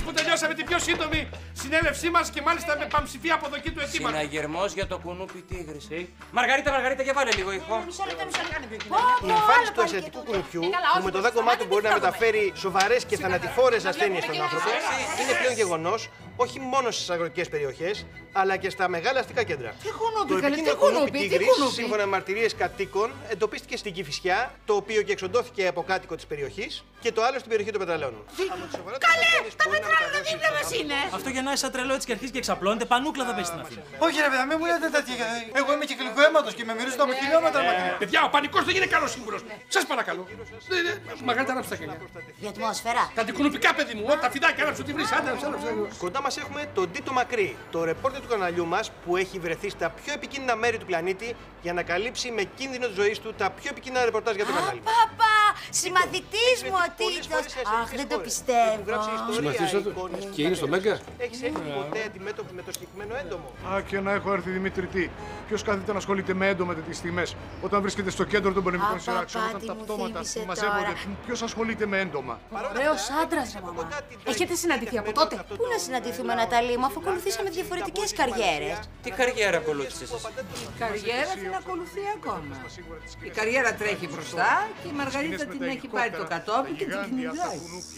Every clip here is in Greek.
εμείς που τελειώσαμε την πιο σύντομη συνέλευσή μας και μάλιστα με παμψηφία αποδοχή του αιτήματος. Συναγερμός για το κουνούπι τίγρης. Μαργαρίτα, για βάλε λίγο ηχό. Η εμφάνιση του ασιατικού κουνουπιού, που με το δάκωμά του μπορεί να μεταφέρει σοβαρές και θανατηφόρες ασθένειες στον άνθρωπο, είναι πλέον γεγονός όχι μόνο στις αγροτικές περιοχές, αλλά και στα μεγάλα αστικά κέντρα. Το επικίνδυνο κουνούπι τίγρης, σύμφωνα με μαρτυρίες κατοίκων, εντοπίστηκε στην Κηφισιά, το οποίο και εξοντώθηκε από κάτοικο της περιοχής, και το άλλο στην περιοχή των Πετραλαιώνων. Καλέ! Τα πετράλαια δίπλα μας είναι! Αυτό γεννάει σαν τρελό έτσι και αρχίζει και εξαπλώνεται. Πανούκλα θα πέσει στην αφήνα. Όχι, ρε παιδιά, μην μου λέτε τέτοια. Εγώ είμαι και γλυκοαίματος και με μυρίζουν από χιλιόμετρα μακριά. Παιδιά, ο πανικός δεν είναι καλός σύμβουλος. Σας παρακαλώ. Μαργαρίτα, ανάψτε τα χέρια. Για ατμόσφαιρα. Τα αντικουνουπικά, παιδί μου. Τα φιδάκια, ανάψτε ό,τι βρεις. Άντε. Κοντά μας έχουμε τον Τίτο Μακρύ, το ρεπόρτερ του καναλιού μας που έχει βρεθεί στα πιο επικίνδυνα μέρη του πλανήτη για να καλύψει με κίνδυνο της ζωής του τα πιο επικίνδυνα ρεπορτάζ για το κανάλι. Παπα! Συμμαθητής μου ο Τίτος. Αχ, δεν το πιστεύω. Συμμαθητής του και είναι στο Μέγκα. Έχεις έρθει ποτέ αντιμέτωπη με το συγκεκριμένο έντομο? Α, και να έχω έρθει, Δημήτρη, τι. Ποιος κάθεται να ασχολείται με έντομα τέτοιες στιγμές, όταν βρίσκεται στο κέντρο των πολεμικών σειράξεων, όταν τα πτώματα μαζεύονται. Ποιος ασχολείται με έντομα? Ωραίος άντρας, μαμά. Έχετε συναντηθεί από τότε? Πού να συναντηθούμε, Ναταλή μου, αφού ακολουθήσαμε διαφορετικές καριέρες. Τι καριέρα ακολούθησες? Η καριέρα την ακολουθεί ακόμα. Η καριέρα τρέχει μπροστά και η Μαργαρίτα την έχει πάρει το κατόπι και την κυνηγάει.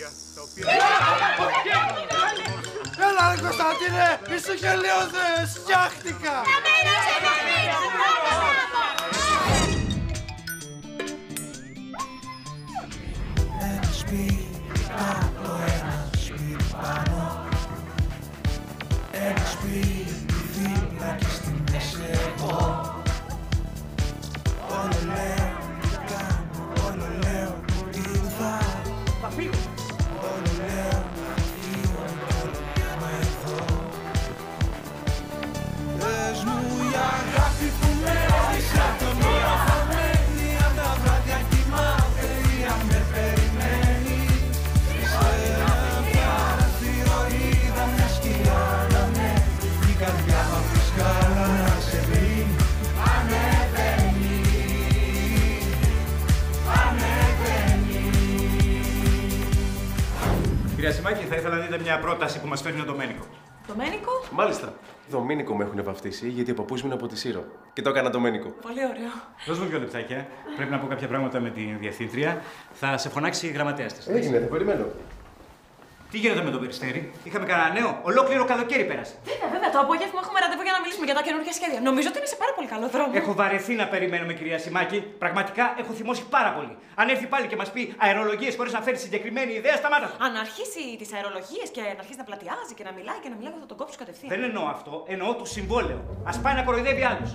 Έλα, ρε Κωνσταντίνε, είσαι γελίος, φτιάχτηκα! Ένα σπίτι κάτω, ένα σπίτι πάνω. Ένα σπίτι δίπλα και στη μέση εγώ. Όλο λέω τι κάνω, όλο λέω τι θα. Όλο λέω φύγω κι όλο μένω εδώ. Πες μου η αγάπη που με έδειξε τον ώρα θα μένει. Αν τα βράδια κοιμάται με περιμένει. Σε ένα παραθύρο είδα μια σκιά να ανέβει. Η καρδιά μου απ' τη σκάλα να σε βρει. Ανεβαίνει, ανεβαίνει. Κυρία Σιμάκη, θα ήθελα να δείτε μια πρόταση που μας φέρνει ο Ντομένικο. Ντομένικο? Μάλιστα. Δομήνικο με έχουν βαφτίσει, γιατί ο παππούς μου είναι από τη Σύρο. Και το έκανα Ντομένικο. Πολύ ωραίο. Δώσ' μου 2 λεπτάκια. Πρέπει να πω κάποια πράγματα με την διευθύντρια. Θα σε φωνάξει η γραμματέας της. Έγινε, θα περιμένω. Τι γίνεται με τον Περιστέρη? Είχαμε κανένα νέο? Ολόκληρο καλοκαίρι πέρασε. Βέβαια, το απόγευμα έχουμε ραντεβού για να μιλήσουμε για τα καινούργια σχέδια. Νομίζω ότι είναι σε πάρα πολύ καλό δρόμο. Έχω βαρεθεί να περιμένουμε, κυρία Σιμάκη. Πραγματικά έχω θυμώσει πάρα πολύ. Αν έρθει πάλι και μας πει αερολογίες χωρίς να φέρει συγκεκριμένη ιδέα, σταμάτα. Αν αρχίσει τις αερολογίες και να αρχίσει να πλατιάζει και να μιλάει και να μιλάει, θα τον κόψω κατευθείαν. Δεν εννοώ αυτό, εννοώ το συμβόλαιο. Ας πάει να κοροϊδεύει άλλους.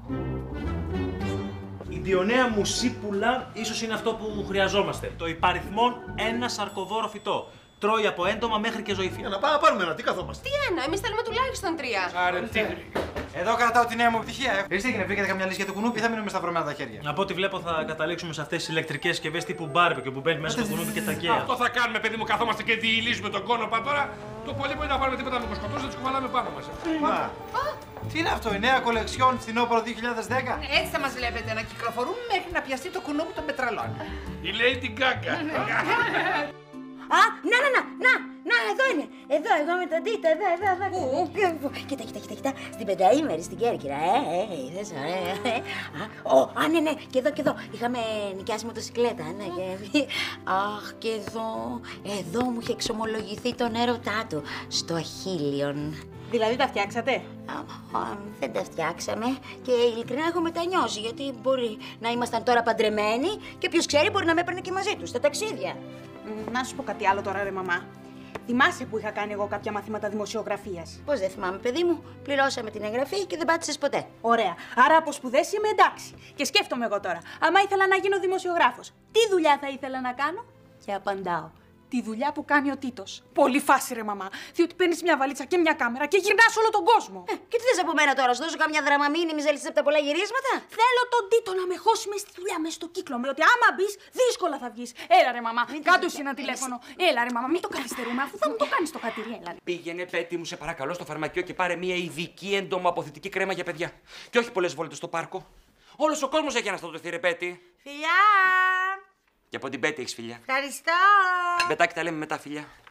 Η Διονέα μουσίπουλα ίσως είναι αυτό που χρειαζόμαστε. Το υπαριθμόν ένα σαρκοβόρο φυτό. Τρώει από έντομα μέχρι και ζωήφια. Για να πάμε να πάρουμε ένα, τι καθόμαστε. Τι ένα, εμείς θέλουμε τουλάχιστον 3. Άρε, τι. Εδώ κρατάω τη νέα μου επιτυχία. Είστε και να βρήκατε καμιά λύση για το κουνούπι, θα μείνουμε σταυρωμένα τα χέρια. Από ό,τι βλέπω θα καταλήξουμε σε αυτές τις ηλεκτρικές συσκευές τύπου μπάρμπεκιου που μπαίνει μέσα στο κουνούπι και τα γκαία. Αυτό θα κάνουμε, παιδί μου, καθόμαστε και διηλίζουμε τον κόνοπα τώρα. Το πολύ μπορεί να πάρουμε τίποτα με κοσκοτούς, να τις κουβαλάμε πάνω μας. Τι είναι αυτό, η νέα κολεξιόν φθινόπωρο 2010? Έτσι θα μας βλέπετε να κυκλοφορούμε μέχρι να πιαστεί το κουνούπι των πετραλών. Η Lady Gaga. Α, να, εδώ είναι. Εδώ με τον Τίτο, εδώ. Κοίτα, στην πενταήμερη στην Κέρκυρα, είδες, ωραία. Ναι, και εδώ. Είχαμε νοικιάσει μοτοσυκλέτα, ναι. Αχ, και εδώ μου είχε εξομολογηθεί τον έρωτά του, στο Αχίλιον. Δηλαδή τα φτιάξατε? Δεν τα φτιάξαμε και ειλικρινά έχω μετανιώσει, γιατί μπορεί να ήμασταν τώρα παντρεμένοι και ποιος ξέρει μπορεί να με έπαιρνε και μαζί τους στα ταξίδια. Να σου πω κάτι άλλο τώρα, ρε μαμά. Θυμάσαι που είχα κάνει εγώ κάποια μαθήματα δημοσιογραφίας? Πώς δεν θυμάμαι, παιδί μου. Πληρώσαμε την εγγραφή και δεν πάτησες ποτέ. Ωραία. Άρα από σπουδές είμαι εντάξει. Και σκέφτομαι εγώ τώρα. Άμα ήθελα να γίνω δημοσιογράφος, τι δουλειά θα ήθελα να κάνω? Και απαντάω. Τη δουλειά που κάνει ο Τίτος. Πολύ φάση, ρε μαμά. Διότι παίρνεις μια βαλίτσα και μια κάμερα και γυρνάς όλο τον κόσμο. Και τι θες από μένα τώρα, σου δώσω καμιά δραμαμίνη, μη ζέλισες από τα πολλά γυρίσματα? Θέλω τον Τίτο να με χώσει μες στη δουλειά, μες στο κύκλο. Με ότι άμα μπεις, δύσκολα θα βγεις. Έλα, ρε μαμά, κάτω εσύ ένα τηλέφωνο. Έλα, ρε μαμά, μην το καθυστερούμε, αφού θα μου το κάνεις το χατήρι. Έλα. Πήγαινε, Πέτη μου, σε παρακαλώ, στο φαρμακείο και πάρε μια ειδική εντομοαποθητική κρέμα για παιδιά. Και όχι πολλές βόλτες στο πάρκο. Όλος ο κόσμος έχει αναστατωθεί, ρε Πέτη. Φιλιά! Και από την Πέτη έχεις φιλιά. Ευχαριστώ! Μπετάκι, τα λέμε μετά, φιλιά.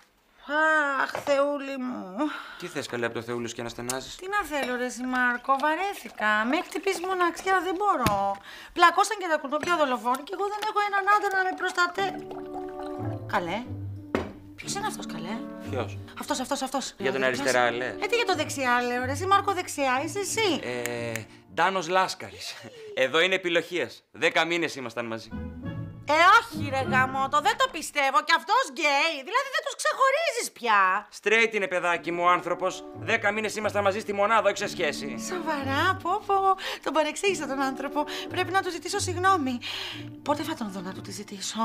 Αχ, Θεούλη μου. Τι θες καλέ από το Θεούλη σου και να στενάζεις? Τι να θέλω ρε Μάρκο, βαρέθηκα. Με έχει χτυπήσει μοναξιά, δεν μπορώ. Πλακώσαν και τα κουρνόπια δολοφόνοι και εγώ δεν έχω έναν άντρα να με προστατεύει. Καλέ. Ποιος είναι αυτός, καλέ? Ποιος? Αυτός. Για τον αριστερά, λέ. Τι για το δεξιά, λέω, ρε Μάρκο, δεξιά είσαι εσύ. Ντάνος Λάσκαρης. Εδώ είναι επιλογίες. 10 μήνες ήμασταν μαζί. Όχι ρε γαμώτο, δεν το πιστεύω. Και αυτός γκέι, δηλαδή δεν τους ξεχωρίζεις πια. Straight είναι παιδάκι μου ο άνθρωπος. 10 μήνες ήμασταν μαζί στη μονάδα, όχι σε σχέση. Σοβαρά, πω. Τον παρεξήγησα τον άνθρωπο. Πρέπει να του ζητήσω συγγνώμη. Πότε θα τον δω να του τη ζητήσω?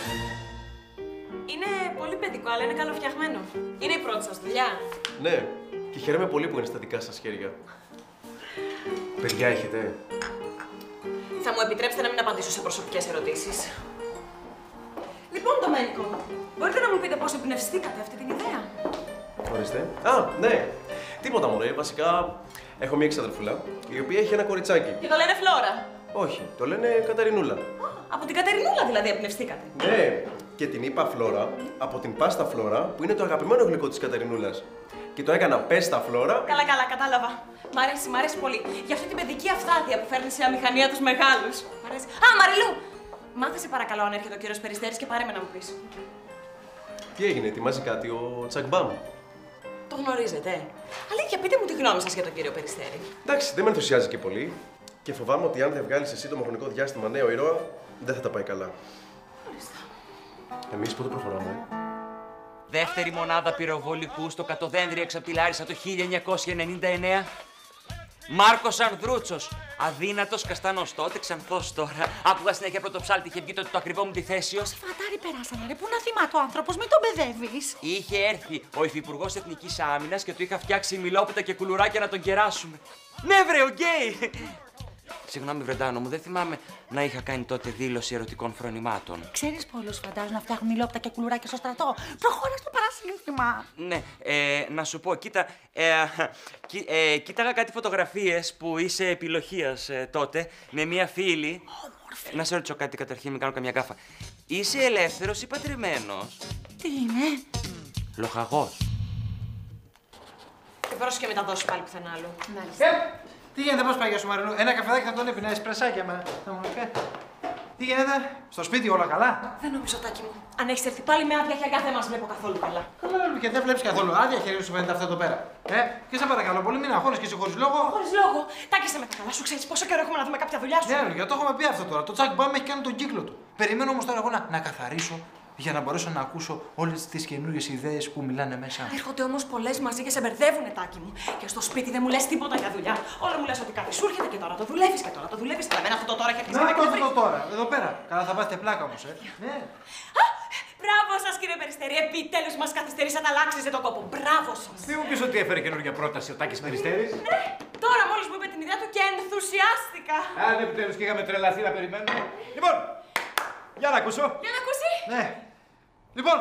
Είναι πολύ παιδικό, αλλά είναι καλοφτιαγμένο. Είναι η πρώτη σας δουλειά. Ναι, και χαίρομαι πολύ που είναι στα δικά σας χέρια. Παιδιά έχετε? Θα μου επιτρέψετε να μην απαντήσω σε προσωπικές ερωτήσεις. Λοιπόν, Ντομένικο, μπορείτε να μου πείτε πώς εμπνευστήκατε αυτή την ιδέα? Ορίστε. Α, ναι. Τίποτα μωρέ. Βασικά έχω μια εξαδελφούλα η οποία έχει ένα κοριτσάκι. Και το λένε Φλόρα. Όχι, το λένε Καταρινούλα. Από την Κατερινούλα δηλαδή εμπνευστήκατε. Ναι, και την είπα Φλόρα από την πάστα Φλόρα που είναι το αγαπημένο γλυκό της Κατερινούλας. Και το έκανα πέστα Φλόρα. Καλά, κατάλαβα. Μ' αρέσει πολύ. Για αυτή την παιδική αυθάδεια που φέρνει σε αμηχανία τους μεγάλους. Μ' αρέσει. Α, Μαριλού! Μάθε σε παρακαλώ αν έρχεται ο κύριος Περιστέρης και πάρε με να μου πεις. Τι έγινε, ετοιμάζει κάτι ο Τσακμπάμ? Το γνωρίζετε? Αλήθεια, πείτε μου τη γνώμη σας για τον κύριο Περιστέρη. Εντάξει, δεν με ενθουσιάζει και πολύ. Και φοβάμαι ότι αν δεν βγάλεις εσύ το χρονικό διάστημα νέο ήρωα, δεν θα τα πάει καλά. Μάλιστα. Εμείς πότε προχωράμε? Δεύτερη μονάδα πυροβολικού στο Κατοδένδρι έξω από τη Λάρισα το 1999. Μάρκος Ανδρούτσος. Αδύνατος καστανός τότε, ξανθός τώρα. Άκουγα συνέχεια πρωτοψάλτη, είχε βγει τότε το ακριβό μου τη θέση ως. Φατάρι περάσανε, ρε. Πού να θυμάται ο άνθρωπος, μην τον παιδεύεις. Είχε έρθει ο υφυπουργός Εθνικής Άμυνας και του είχα φτιάξει μιλόπιτα και κουλουράκια να τον κεράσουμε. Ναι, βρε, ο γκέι! Συγγνώμη, Βρεντάνο μου, δεν θυμάμαι να είχα κάνει τότε δήλωση ερωτικών φρονημάτων. Ξέρεις πολλούς φαντάζομαι να φτιάχνουν μιλόπιτα και κουλουράκια στο στρατό. Προχώρα στο παρασύνθημα. Ναι, να σου πω, κοίτα, κοίταγα κάτι φωτογραφίες που είσαι επιλογίας τότε με μία φίλη. Να σε ρωτήσω κάτι καταρχήν, μην κάνω καμιά γκάφα. Είσαι ελεύθερος ή παντρεμένος? Τι είναι? Λοχαγός. Και πρόσεχε μετά δώσεις πάλι πουθενά άλλου. Μάλιστα. Τι γίνεται, πώς πάει για σου Μαριλού? Ένα καφεδάκι θα τον έπινα, εσπρεσάκια με. Τι γίνεται, στο σπίτι όλα καλά? Δεν νομίζω, Τάκη μου. Αν έχεις έρθει πάλι με άδεια χέρια, δεν μας βλέπω καθόλου καλά. Καλά, και δεν βλέπεις καθόλου άδεια χέρια σου φαίνεται αυτό εδώ πέρα. Και σε παρακαλώ πολύ, μην αγχώνεις και εσύ χωρίς λόγο. Χωρίς λόγο. Τάκη, σε με τα καλά σου, ξέρεις πόσο καιρό έχουμε να δούμε κάποια δουλειά σου. Ναι, γιατί το έχουμε πει αυτό τώρα. Το Τσακ Μπάμ έχει κάνει τον κύκλο του. Περιμένω όμως τώρα εγώ να καθαρίσω για να μπορέσω να ακούσω όλες τις καινούριες ιδέες που μιλάνε μέσα. Έρχονται όμως πολλές μαζί και σε μπερδεύουνε, Τάκη μου. Και στο σπίτι δεν μου λες τίποτα για δουλειά. Όλο μου λες ότι κάτι σου έρχεται και τώρα το δουλεύεις και τώρα το δουλεύεις. Αλλά εμένα αυτό το τώρα έχει αρχίσει να με αυτό τώρα, εδώ πέρα. Καλά, θα πάθετε πλάκα όμως, Ναι. Μπράβο σας, κύριε Περιστέρη. Επιτέλους μας καθυστερήσατε, αλλάξετε τον κόπο. Μπράβο σας. Δεν μου πεις ότι έφερε καινούργια πρόταση ο Τάκης Περιστέρης? Ναι, τώρα μόλις μου είπε την ιδέα του και ενθουσιάστηκα. Αν επιτέλους και είχαμε τρελαθεί να περιμένουμε. Λοιπόν, για να ακούσω. Για να ακούσει. Ναι. Λοιπόν,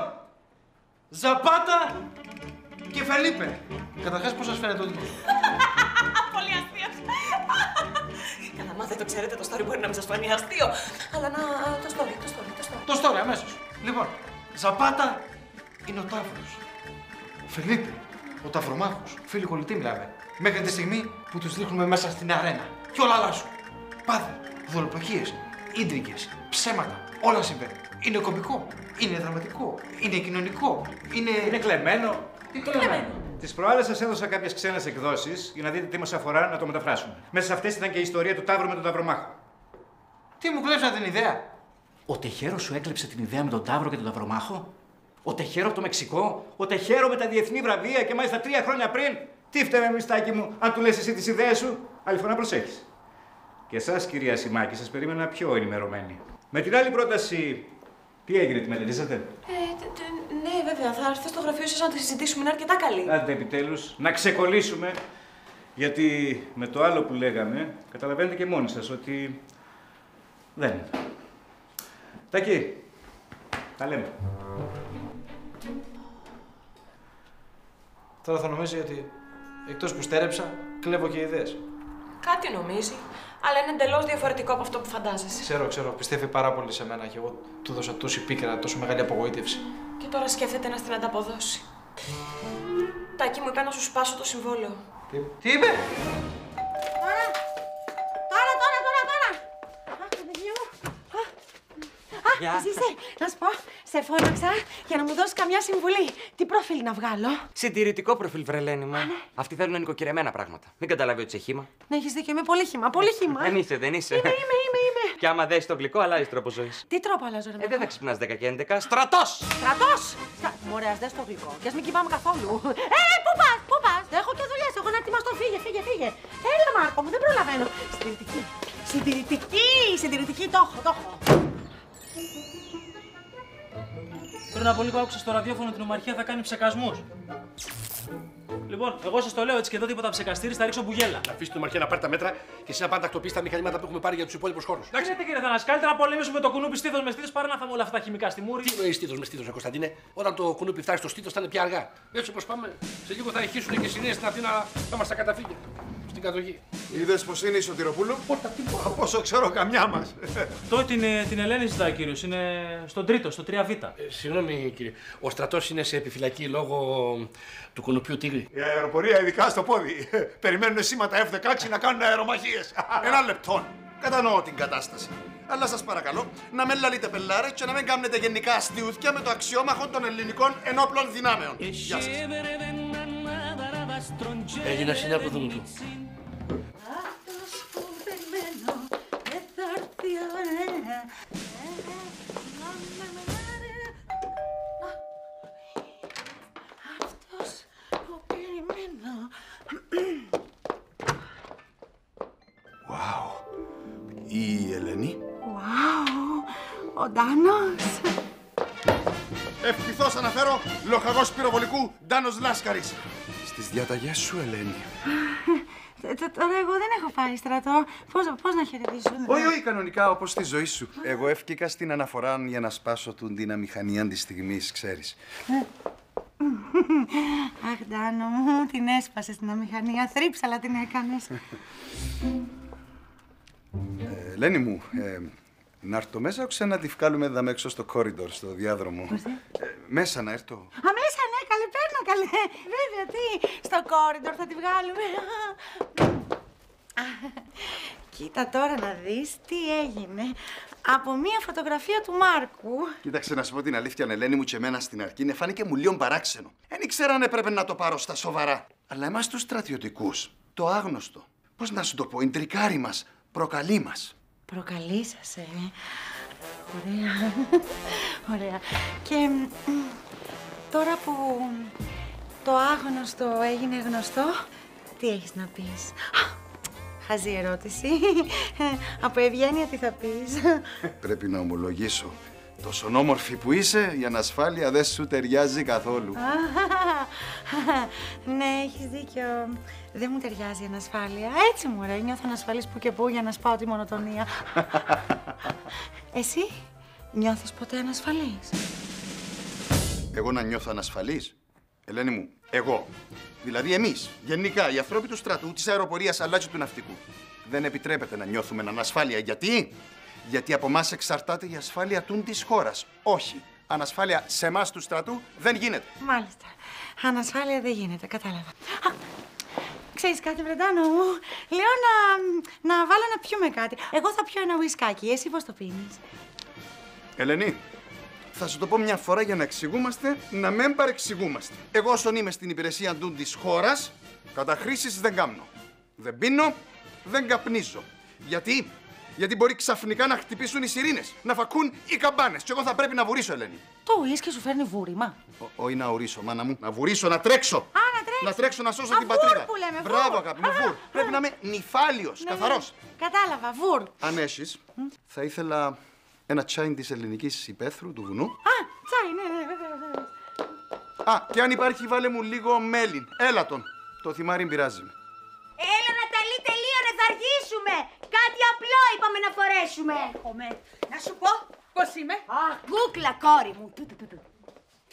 Ζαπάτα και Φελίπε. Καταρχάς, πώς σας φαίνεται το τίτλο? Πολύ αστείο. Καλά, μα δεν το ξέρετε, το story μπορεί να μην σας φανεί αστείο. Αλλά να... το story. Αμέσως. Λοιπόν, Ζαπάτα είναι ο Ταύρος. Φελίπε, ο Ταυρομάχος. Φίλοι κολλητοί μιλάμε. Μέχρι τη στιγμή που τους ρίχνουμε μέσα στην αρένα. Και όλα αλλάζουν. Πάθη, δολοπλοκίες, ίντριγκες, ψέματα. Όλα συμβαίνουν. Είναι κωμικό, είναι δραματικό, είναι κοινωνικό, είναι κλεμμένο. Τι κλεμμένο? Τις προάλλες σας έδωσα κάποιες ξένες εκδόσεις για να δείτε τι μας αφορά να το μεταφράσουμε. Μέσα σε αυτές ήταν και η ιστορία του Ταύρου με τον Ταυρομάχο. Τι μου κλέψατε την ιδέα? Ο Τεχέρο σου έκλεψε την ιδέα με τον Ταύρο και τον Ταυρομάχο? Ο Τεχέρο από το Μεξικό? Ο Τεχέρο με τα διεθνή βραβεία και μάλιστα 3 χρόνια πριν? Τι φταίμε εμείς, Τάκη μου, αν του λες εσύ τις ιδέες σου? Άλλη φορά προσέχεις. Και εσάς, κυρία Σιμάκη, σας περίμενα πιο ενημερωμένη. Με την άλλη πρόταση, τι έγινε, τη μελετήσατε? Ναι, βέβαια, θα έρθω στο γραφείο σας να τη συζητήσουμε, είναι αρκετά καλή. Άντε επιτέλους, να ξεκολλήσουμε. Γιατί με το άλλο που λέγαμε, καταλαβαίνετε και μόνοι σας ότι δεν είναι. Τάκη, τα λέμε. Τώρα θα νομίζει ότι εκτός που στέρεψα, κλέβω και ιδέες. Κάτι νομίζει, αλλά είναι εντελώς διαφορετικό από αυτό που φαντάζεσαι. Ξέρω. Πιστεύει πάρα πολύ σε μένα και εγώ του δώσα τόση πίκρα, τόσο μεγάλη απογοήτευση. Και τώρα σκέφτεται να στην ανταποδώσει. Τάκη μου είπε να σου σπάσω το συμβόλαιο. Τι είπε? Τώρα. Αχ, παιδί μου. Εσύ είσαι, να σου πω, σε φώναξα για να μου δώσει καμιά συμβουλή. Τι προφίλ να βγάλω? Συντηρητικό προφίλ, βρελένη μου. Αυτοί θέλουν νοικοκυρεμένα πράγματα. Μην καταλάβει ότι είσαι χύμα. Ναι, έχεις δίκιο, είμαι πολύ χύμα, πολύ χύμα. Δεν είσαι. Είμαι. Και άμα δέσει το γλυκό, αλλάζει τρόπο ζωή. Τι τρόπο αλλάζω, ρε? Δεν θα ξυπνάς 10 και 11. Στρατός! Μωρέ, ας δες το γλυκό και ας μην κοιμάμαι καθόλου. Πού πας? Έχω και δουλειές, έχω να ετοιμαστώ, φύγε. Έλα, Μάρκο μου, δεν προλαβαίνω. Συντηρητική, το έχω. Πριν από λίγο άκουσα στο ραδιόφωνο την Ομαρχία θα κάνει ψεκασμούς. Λοιπόν, εγώ σας το λέω έτσι και εδώ τίποτα ψεκαστήρι, θα ρίξω μπουγέλα. Να αφήσει την Ομαρχία να πάρει τα μέτρα και εσύ να πάντα τακτοποιήσει τα μηχανήματα που έχουμε πάρει για τους υπόλοιπους χώρους. Τι λέτε, κύριε Θανάση, καλύτερα να πολεμήσουμε το κουνούπι στήθος με στήθος παρά να φάμε όλα αυτά τα χημικά στη μούρη. Τι εννοεί στήθος με στήθος, Κωνσταντίνε? Όταν το κουνούπι φτάσει στο στήθος θα είναι πια αργά. Έτσι όπως πάμε, σε λίγο θα ηχήσουν και συνέχεια στην Αθήνα να μας τα καταφύγια. Στην κατοχή. Είδες πως είναι η Σωτηροπούλου? Πόσο ξέρω, καμιά μας. Αυτό την Ελένη ζητάει, κύριος. Είναι στον τρίτο, στο 3β. Συγγνώμη, κύριε. Ο στρατός είναι σε επιφυλακή λόγω του κουνουπιού τίγρη. Η αεροπορία, ειδικά στο πόδι. Περιμένουν σήματα F-16 να κάνουν αερομαχίες. Ένα λεπτό. Κατανοώ την κατάσταση. Αλλά σας παρακαλώ να μην λαλείτε πελάρες και να μην κάνετε γενικά αστιούθια με το αξιόμαχο των ελληνικών ενόπλων δυνάμεων. Γεια σας. Έγινε συνέχεια από το δούνου του. Η Ελένη. Ο Ντάνος. Ευτυχώς αναφέρω λοχαγός πυροβολικού Ντάνος Λάσκαρης. Στις διαταγές σου, Ελένη. Τώρα εγώ δεν έχω πάει στρατό. Πώς να χαιρετήσω? Όχι, κανονικά όπως στη ζωή σου. Εγώ ευκήκα στην αναφορά για να σπάσω την αμηχανία της στιγμής, ξέρεις. Αχ, Ντάνο μου, την έσπασες την αμηχανία. Θρύψαλα την έκανες. Ελένη μου, να έρθω μέσα, να τη βγάλουμε εδώ έξω στο κόριντορ, στο διάδρομο. Μέσα να έρθω. Μέσα, ναι, καλέ, παίρνω, καλέ. Βέβαια, τι, στο κόριντορ θα τη βγάλουμε. Κοίτα τώρα να δεις τι έγινε. Από μία φωτογραφία του Μάρκου. Κοίταξε να σου πω την αλήθεια, Ελένη μου, και εμένα στην αρχή φάνηκε μου λίγο παράξενο. Δεν ήξερα αν έπρεπε να το πάρω στα σοβαρά. Αλλά εμάς τους στρατιωτικούς, το άγνωστο, πώς να σου το πω, η τρικάρη μας προκαλεί μας. Προκαλεί σας, Ωραία. Ωραία. Και τώρα που το άγνωστο έγινε γνωστό, τι έχεις να πεις? Χαζή ερώτηση. Από ευγένεια τι θα πεις? Πρέπει να ομολογήσω. Τόσο όμορφη που είσαι, η ανασφάλεια δεν σου ταιριάζει καθόλου. Ναι, έχεις δίκιο. Δεν μου ταιριάζει η ανασφάλεια. Έτσι, μωρέ, νιώθω ανασφαλής που και που για να σπάω τη μονοτονία. Εσύ, νιώθεις ποτέ ανασφαλής? Εγώ να νιώθω ανασφαλής? Ελένη μου, εγώ. Δηλαδή εμείς, γενικά, οι ανθρώποι του στρατού, της αεροπορίας αλλά και του ναυτικού. Δεν επιτρέπεται να νιώθουμε ανασφάλεια. Γιατί? Γιατί από εμάς εξαρτάται η ασφάλεια της χώρας. Όχι. Ανασφάλεια σε εμάς του στρατού δεν γίνεται. Μάλιστα. Ανασφάλεια δεν γίνεται, κατάλαβα. Ξέρεις κάτι, Βρετάνο μου? Λέω να βάλω να πιούμε κάτι. Εγώ θα πιω ένα ουισκάκι. Εσύ πώς το πίνεις? Ελένη, θα σου το πω μια φορά για να εξηγούμαστε, να μην παρεξηγούμαστε. Εγώ όσον είμαι στην υπηρεσία της χώρας, καταχρήσεις δεν κάνω. Δεν πίνω, δεν καπνίζω. Γιατί? Γιατί μπορεί ξαφνικά να χτυπήσουν οι σιρήνες, να φακούν οι καμπάνες. Και εγώ θα πρέπει να βουρήσω, Ελένη. Το ουίσκι σου φέρνει βούρημα. Όχι να ουρήσω, μάνα μου. Να βουρήσω, να τρέξω. Να τρέξω. Να τρέξω να σώσω την πατρίδα. Που λέμε, μπράβο, αγάπη μου, βουρ. Πρέπει να είμαι νυφάλιος, καθαρός. Κατάλαβα, βουρ. Αν έχεις, θα ήθελα ένα τσάι της ελληνικής υπαίθρου του βουνού. Τσάι, ναι, βέβαια. Και αν υπάρχει, βάλε μου λίγο μέλιν. Έλα τον. Το θυμάρι πειράζει. Έλα, Ναταλή, τελείωνε, θα αργήσουμε. Κάτι απλό είπαμε να φορέσουμε. Να σου πω πώς είμαι. Κούκλα, κόρη μου.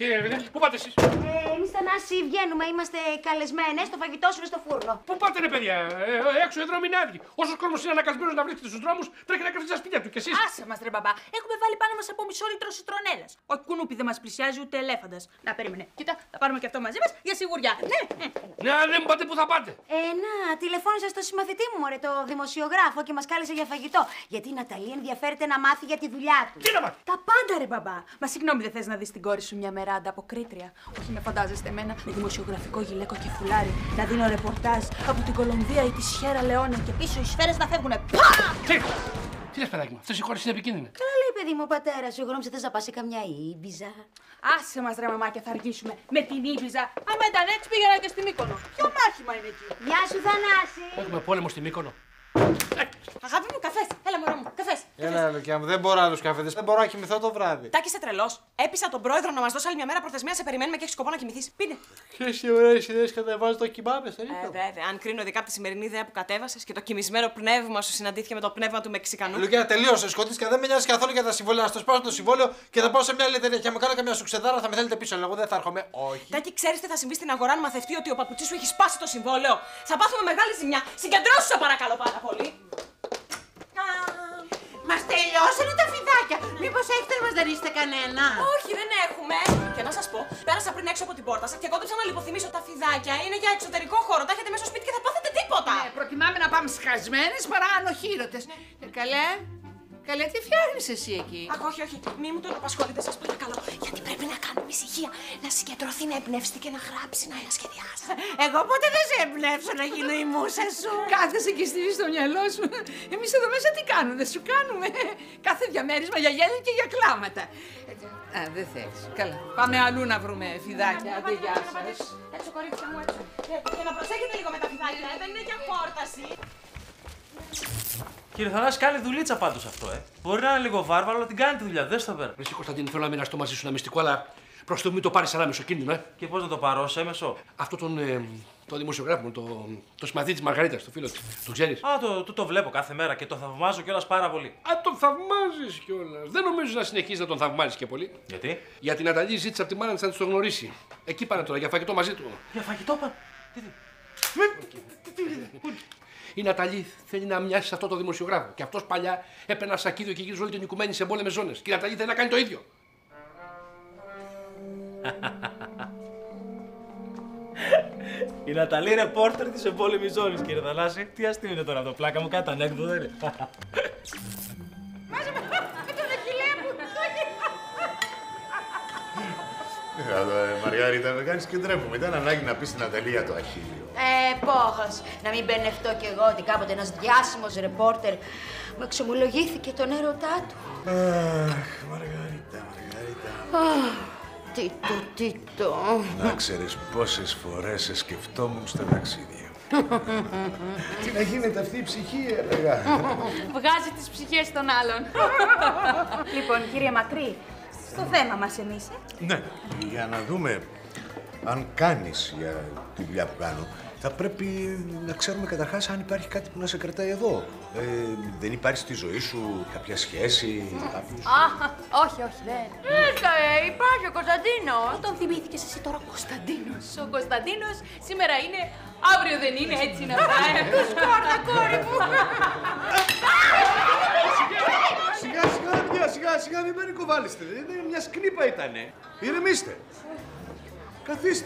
Και πού πάτε εσείς? Εμείς Θανάση βγαίνουμε, είμαστε καλεσμένες, το φαγητό σου είναι στο φούρνο. Πού πάτε ρε παιδιά, έξω οι δρόμοι είναι άδειοι. Όσος κόσμος είναι αναγκασμένος να βρίσκεται στους δρόμους, τρέχει να κρύβει στα σπίτια του κι εσείς. Άσε μας ρε μπαμπά, έχουμε βάλει πάνω μας από μισό λίτρο σιτρονέλας. Ο κουνούπι δεν μας πλησιάζει ούτε ελέφαντας. Να περίμενε, κοίτα, θα πάρουμε και αυτό μαζί μας για σιγουριά. Ναι. Ναι, δεν μου πάτε πού θα πάτε. Να, τηλεφώνησα στο συμμαθητή μου, μωρέ, το δημοσιογράφο και μας κάλεσε για φαγητό. Γιατί η Ναταλή ενδιαφέρεται να μάθει για τη δουλειά του. Τι να μάθει? Τα πάντα ρε μπαμπά. Μα συγγνώμη, δεν θες να δεις την κόρη σου μια μέρα ανταποκρίτρια? Όχι, με φαντάζεστε εμένα με δημοσιογραφικό γυλαίκο και φουλάρι να δίνω ρεπορτάζ από την Κολομβία ή τη Σιέρα Λεόνε και πίσω οι σφαίρες να φεύγουνε. Τι λες παιδάκι μου, αυτές οι χώρες είναι επικίνδυνες. Καλά λέει παιδί μου ο πατέρας σου, εγώ νόμιζα θες να πας σε καμιά Ήμπιζα. Άσε μας ρε μαμάκια, θα αργήσουμε. Με την Ήμπιζα. Άμα ήταν έτσι πήγαινα και στη Μύκονο. Ποιο μάχημα είναι εκεί? Γεια σου Θανάση. Έχουμε πόλεμο στη Μύκονο. Αγάπη μου, καφές. Έλα μωρό μου, καφές. Έλα, Λουκιά μου, δεν μπορώ άλλους καφέδες. Δεν μπορώ να κοιμηθώ το βράδυ. Τάκη, είσαι τρελός. Έπεισα τον πρόεδρο να μας δώσει άλλη μια μέρα προθεσμία, σε περιμένουμε και έχει σκοπό να κοιμηθείς. Πίνε. Ποιες και ωραίες ιδέες κατεβάζω το κοιμάμαι, στο Βέβαια, αν κρίνω ειδικά από τη σημερινή ιδέα που κατέβασες και το κοιμισμένο πνεύμα σου συναντήθηκε με το πνεύμα του Μεξικανού. Λουκιά, τελείωσε. Σκοτίστηκα, δεν με νοιάζει καθόλου για τα συμβόλαια. Να στο σπάσω το συμβόλαιο και θα πάω σε μια άλλη εταιρεία. Και αν μου κάνω καμιά σουξεδάρα θα με θέλετε πίσω. Εγώ δεν θα έρχομαι. Όχι. Τάκη, ξέρεις τι θα συμβεί στην αγορά αν μαθευτεί ότι ο παπουτσί σου έχει σπάσει το συμβόλαιο? Θα πάθουμε μεγάλη ζημιά. Συγκεντρώσου σε παρακαλώ πάρα πολύ. Μας τελειώσανε τα φιδάκια. Μήπως έχετε να μας δανείσετε κανένα? Όχι, δεν έχουμε. Και να σας πω, πέρασα πριν έξω από την πόρτα σας και κόντεψα να λιποθυμίσω τα φιδάκια. Είναι για εξωτερικό χώρο. Τα έχετε μέσα στο σπίτι και θα πάθετε τίποτα. Προτιμάμε να πάμε σχασμένες παρά ανοχήρωτες. Καλέ, καλέ, τι φτιάχνεις εσύ εκεί? Αχ, όχι, όχι. Μη μου τον απασχολείτε, σας παρακαλώ. Γιατί πρέπει να κάνουμε ησυχία. Να συγκεντρωθεί, να εμπνευστεί και να γράψει, να σχεδιάσει. Εγώ ποτέ δεν σε εμπνεύσω να γίνω η μούσα σου. Κάθεσαι και στηρίζεις στο μυαλό σου. Εμείς εδώ μέσα τι κάνουμε, δεν σου κάνουμε? Κάθε διαμέρισμα για γέλια και για κλάματα. Δεν θέλεις. Καλά. Πάμε αλλού να βρούμε φιδάκια. Άντε, γεια σας. Έτσι, κορίτσια μου, έτσι. Και να προσέχετε λίγο με τα φιδάκια, δεν είναι για χόρταση. Κύριε Θανάση, κάνει δουλίτσα πάντως αυτό, Μπορεί να είναι λίγο βάρβαρο, αλλά την κάνει τη δουλειά. Δες το πέρα. Εσύ Κωνσταντίνη, θέλω να μοιραστώ μαζί σου ένα μυστικό, αλλά προς το μην το πάρεις ανάμεσο κίνδυνο, Και πώς να το πάρω, ως έμεσο? Αυτό τον δημοσιογράφο μου, το συμμαθή της Μαργαρίτας, το φίλο της. Το ξέρεις? Το βλέπω κάθε μέρα και το θαυμάζω κιόλας πάρα πολύ. Τον θαυμάζεις κιόλας. Δεν νομίζω να συνεχίσεις να τον θαυμάζεις και πολύ. Γιατί? Για την Ναταλή ζήτησε από τη μάνα της να της το γνωρίσει. Εκεί πάνε τώρα για φαγητό μαζί του. Για φαγητό πάνε. Η Ναταλή θέλει να μοιάσει σε αυτό το δημοσιογράφο. Και αυτός παλιά έπαιρνε ένα σακίδιο και γύριζε όλη την οικουμένη σε εμπόλεμες ζώνες. Και η Ναταλή θέλει να κάνει το ίδιο. Η Ναταλή ρεπόρτερ της εμπόλεμης ζώνης, κύριε Θανάση. Τι αστείο είναι τώρα αυτό, πλάκα μου, κάτι ανέκδοτο είναι. Μάζε με τον εχιλέ μου. Μαργαρίτα, με κάνεις και ντρέπομαι. Ήταν ανάγκη να πεις στην Ναταλή για το Αχίλιο. Πόχος. Να μην μπερνευτώ κι εγώ ότι κάποτε ένας διάσημος ρεπόρτερ μου εξομολογήθηκε τον έρωτά του. Αχ, Μαργαρίτα. Τίτο. Να ξέρεις πόσες φορές σε σκεφτόμουν στα ταξίδια. Τι να γίνεται αυτή η ψυχή, έλεγα. Βγάζει τις ψυχές των άλλων. Λοιπόν, κύριε Μακρύ, στο θέμα μας εμείς, Ναι, για να δούμε αν κάνεις για τη δουλειά που κάνω, θα πρέπει να ξέρουμε καταρχάς αν υπάρχει κάτι που να σε κρατάει εδώ. Δεν υπάρχει στη ζωή σου κάποια σχέση, κάποιος... όχι, δεν. Υπάρχει ο Κωνσταντίνος. Τον θυμήθηκες εσύ τώρα, Κωνσταντίνος. Ο Κωνσταντίνος σήμερα είναι, αύριο δεν είναι, έτσι να πάει. Σκόρτα, κόρη μου. Σιγά, μην περικοβάλλεστε. Μια σκνήπα ήτανε. Ηρεμήστε. Καθίστε.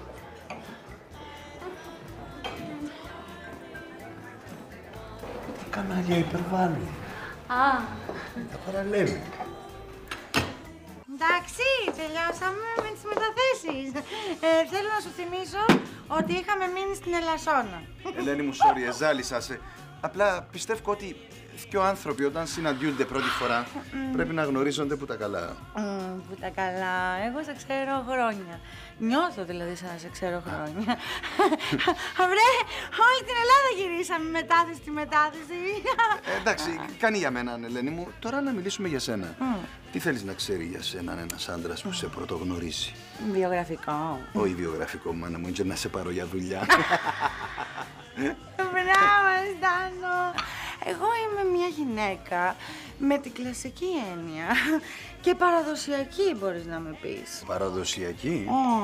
Τι κανάλια υπερβάλλουν. Τα παραλέμει. Εντάξει, τελειώσαμε με τις μεταθέσεις. Θέλω να σου θυμίσω ότι είχαμε μείνει στην Ελασσόνα. Ελένη μου, sorry, εζάλισα σε. Απλά πιστεύω ότι δύο άνθρωποι όταν συναντιούνται πρώτη φορά πρέπει να γνωρίζονται που τα καλά. Που τα καλά. Εγώ σε ξέρω χρόνια. Νιώθω δηλαδή σαν να σε ξέρω χρόνια. Βρε, όλη την Ελλάδα γυρίσαμε μετάθεση τη μετάθεση. Εντάξει, κάνει για μένα, Ελένη μου. Τώρα να μιλήσουμε για σένα. Τι θέλεις να ξέρει για σένα ένας άντρας που σε πρωτογνωρίζει? Βιογραφικό. Όχι βιογραφικό, μάνα μου, και να σε πάρω για δουλειά. Μπράβο, Στάνο. Εγώ είμαι μια γυναίκα τώρα με την κλασική έννοια. Και παραδοσιακή μπορείς να με πεις. Παραδοσιακή.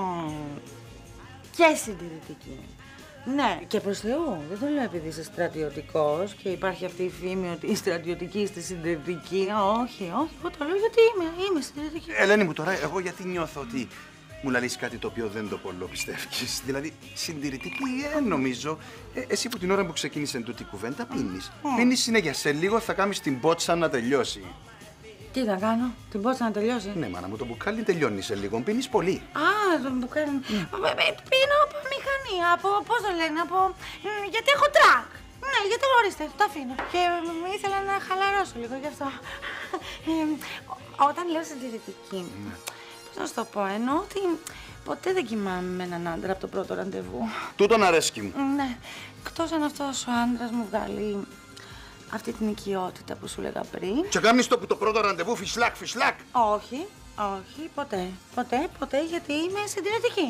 Και συντηρητική. Ναι, και προς Θεού, δεν το λέω επειδή είσαι στρατιωτικός και υπάρχει αυτή η φήμη ότι η στρατιωτική είστε συντηρητική. Όχι, εγώ το λέω γιατί είμαι συντηρητική. Ελένη μου, τώρα εγώ γιατί νιώθω ότι μου λαλείς κάτι το οποίο δεν το πολλό πιστεύεις. Δηλαδή, συντηρητική νομίζω. Εσύ που την ώρα που ξεκίνησε τούτη η κουβέντα πίνεις. Πίνεις συνέχεια. Σε λίγο θα κάνεις την πότσα να τελειώσει. Τι θα κάνω, την πότσα να τελειώσει. Ναι, μάνα μου, το μπουκάλι τελειώνει σε λίγο. Πίνεις πολύ. Το μπουκάλι. Πίνω από μηχανή, πώς το λένε, γιατί έχω τρακ. Ναι, γιατί ορίστε, το αφήνω. Και ήθελα να χαλαρώσω λίγο γι' αυτό. Όταν λέω συντηρητική, πώς να σου το πω, εννοώ ότι ποτέ δεν κοιμάμαι με έναν άντρα από το πρώτο ραντεβού. Τούτον αρέσκει μου. Ναι, εκτός αν αυτός ο άντρας μου βγάλει αυτή την οικειότητα που σου λέγα πριν. Και κάνεις το που το πρώτο ραντεβού φυσλάκ. Όχι, ποτέ, γιατί είμαι συντηρητική.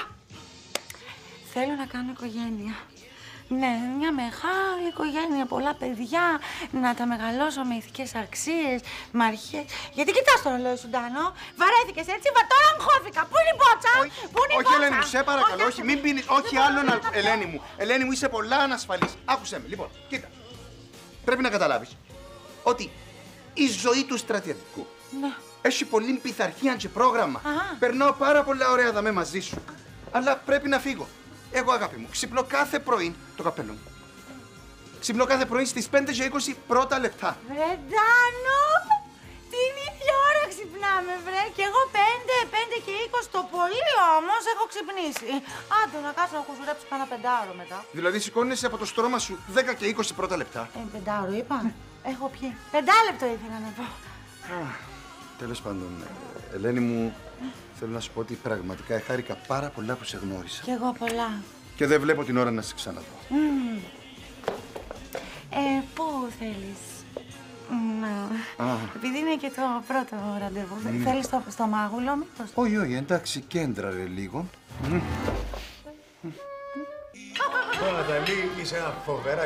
Θέλω να κάνω οικογένεια. Ναι, μια μεγάλη οικογένεια, πολλά παιδιά, να τα μεγαλώσω με ηθικές αξίες, με αρχές. Γιατί κοιτάς το ρολόι σου, Ντάνο, βαρέθηκες έτσι, τώρα αγχώθηκα. Πού είναι η πότσα, Όχι, Ελένη μου, σε παρακαλώ, όχι, μην πίνεις, όχι άλλον αλκοόλ. Ελένη μου, είσαι πολλά ανασφαλής. Άκουσέ με, λοιπόν, κοίτα. Πρέπει να καταλάβεις ότι η ζωή του στρατιωτικού έχει πολύ πειθαρχία και πρόγραμμα. Περνάω πάρα πολλά ωραία δαμέ μαζί σου. Αλλά πρέπει να φύγω. Εγώ, αγάπη μου, ξυπνώ κάθε πρωί το καπέλο μου. Ξυπνώ κάθε πρωί στις 5 και 20 πρώτα λεπτά. Βρε Ντάνο, την ίδια ώρα ξυπνάμε, βρε. Και εγώ 5 και 20 το πολύ όμως έχω ξυπνήσει. Άντε να κάτσω να χουζουρέψω κάνα 5ωρο μετά. Δηλαδή σηκώνεσαι από το στρώμα σου 10 και 20 πρώτα λεπτά. 5ωρο είπα. Έχω πιει. 5 λεπτό ήθελα να πω. Τέλος πάντων, Ελένη μου, θέλω να σου πω ότι πραγματικά χάρηκα πάρα πολλά που σε γνώρισα. Κι εγώ πολλά. Και δεν βλέπω την ώρα να σε ξαναδώ. Πού θέλεις επειδή είναι και το πρώτο ραντεβού, θέλεις στο μάγουλο, μήπως? Όχι, εντάξει, κέντραρε λίγο. Ναταλή, είσαι ένα φοβερά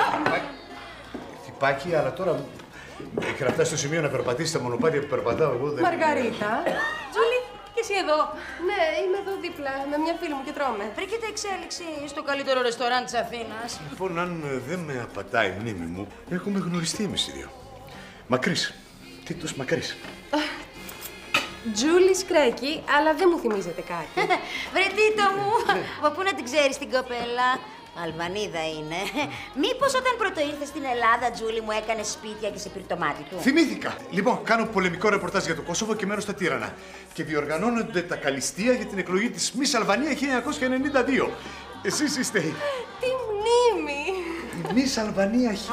τυπάκι, αλλά τώρα έχει να φτάσει στο σημείο να περπατήσει τα μονοπάτια που περπατάω εγώ. Μαργαρίτα. Τζούλη, και εσύ εδώ? Ναι, είμαι εδώ δίπλα με μια φίλη μου και τρώμε. Βρήκετε εξέλιξη στο καλύτερο ρεστοράν της Αθήνας. Λοιπόν, αν δεν με απατάει η μνήμη μου, έχουμε γνωριστεί εμείς οι δύο. Μακρύς. Τίτος Μακρύς. Τζούλη Σκρέκη, αλλά δεν μου θυμίζετε κάτι. Βρε Τίτο μου, από πού να την ξέρεις την κοπέλα? Αλβανίδα είναι. Μήπως όταν πρώτο ήρθε στην Ελλάδα, Τζούλη μου, έκανε σπίτια και σε πήρε το μάτι του? Θυμήθηκα. Λοιπόν, κάνω πολεμικό ρεπορτάζ για το Κόσοβο και μένω στα Τύρανα. Και διοργανώνονται τα καλυστεία για την εκλογή της Μις Αλβανία 1992. Εσείς είστε η... Τι μνήμη! Η Μις Αλβανία 1992.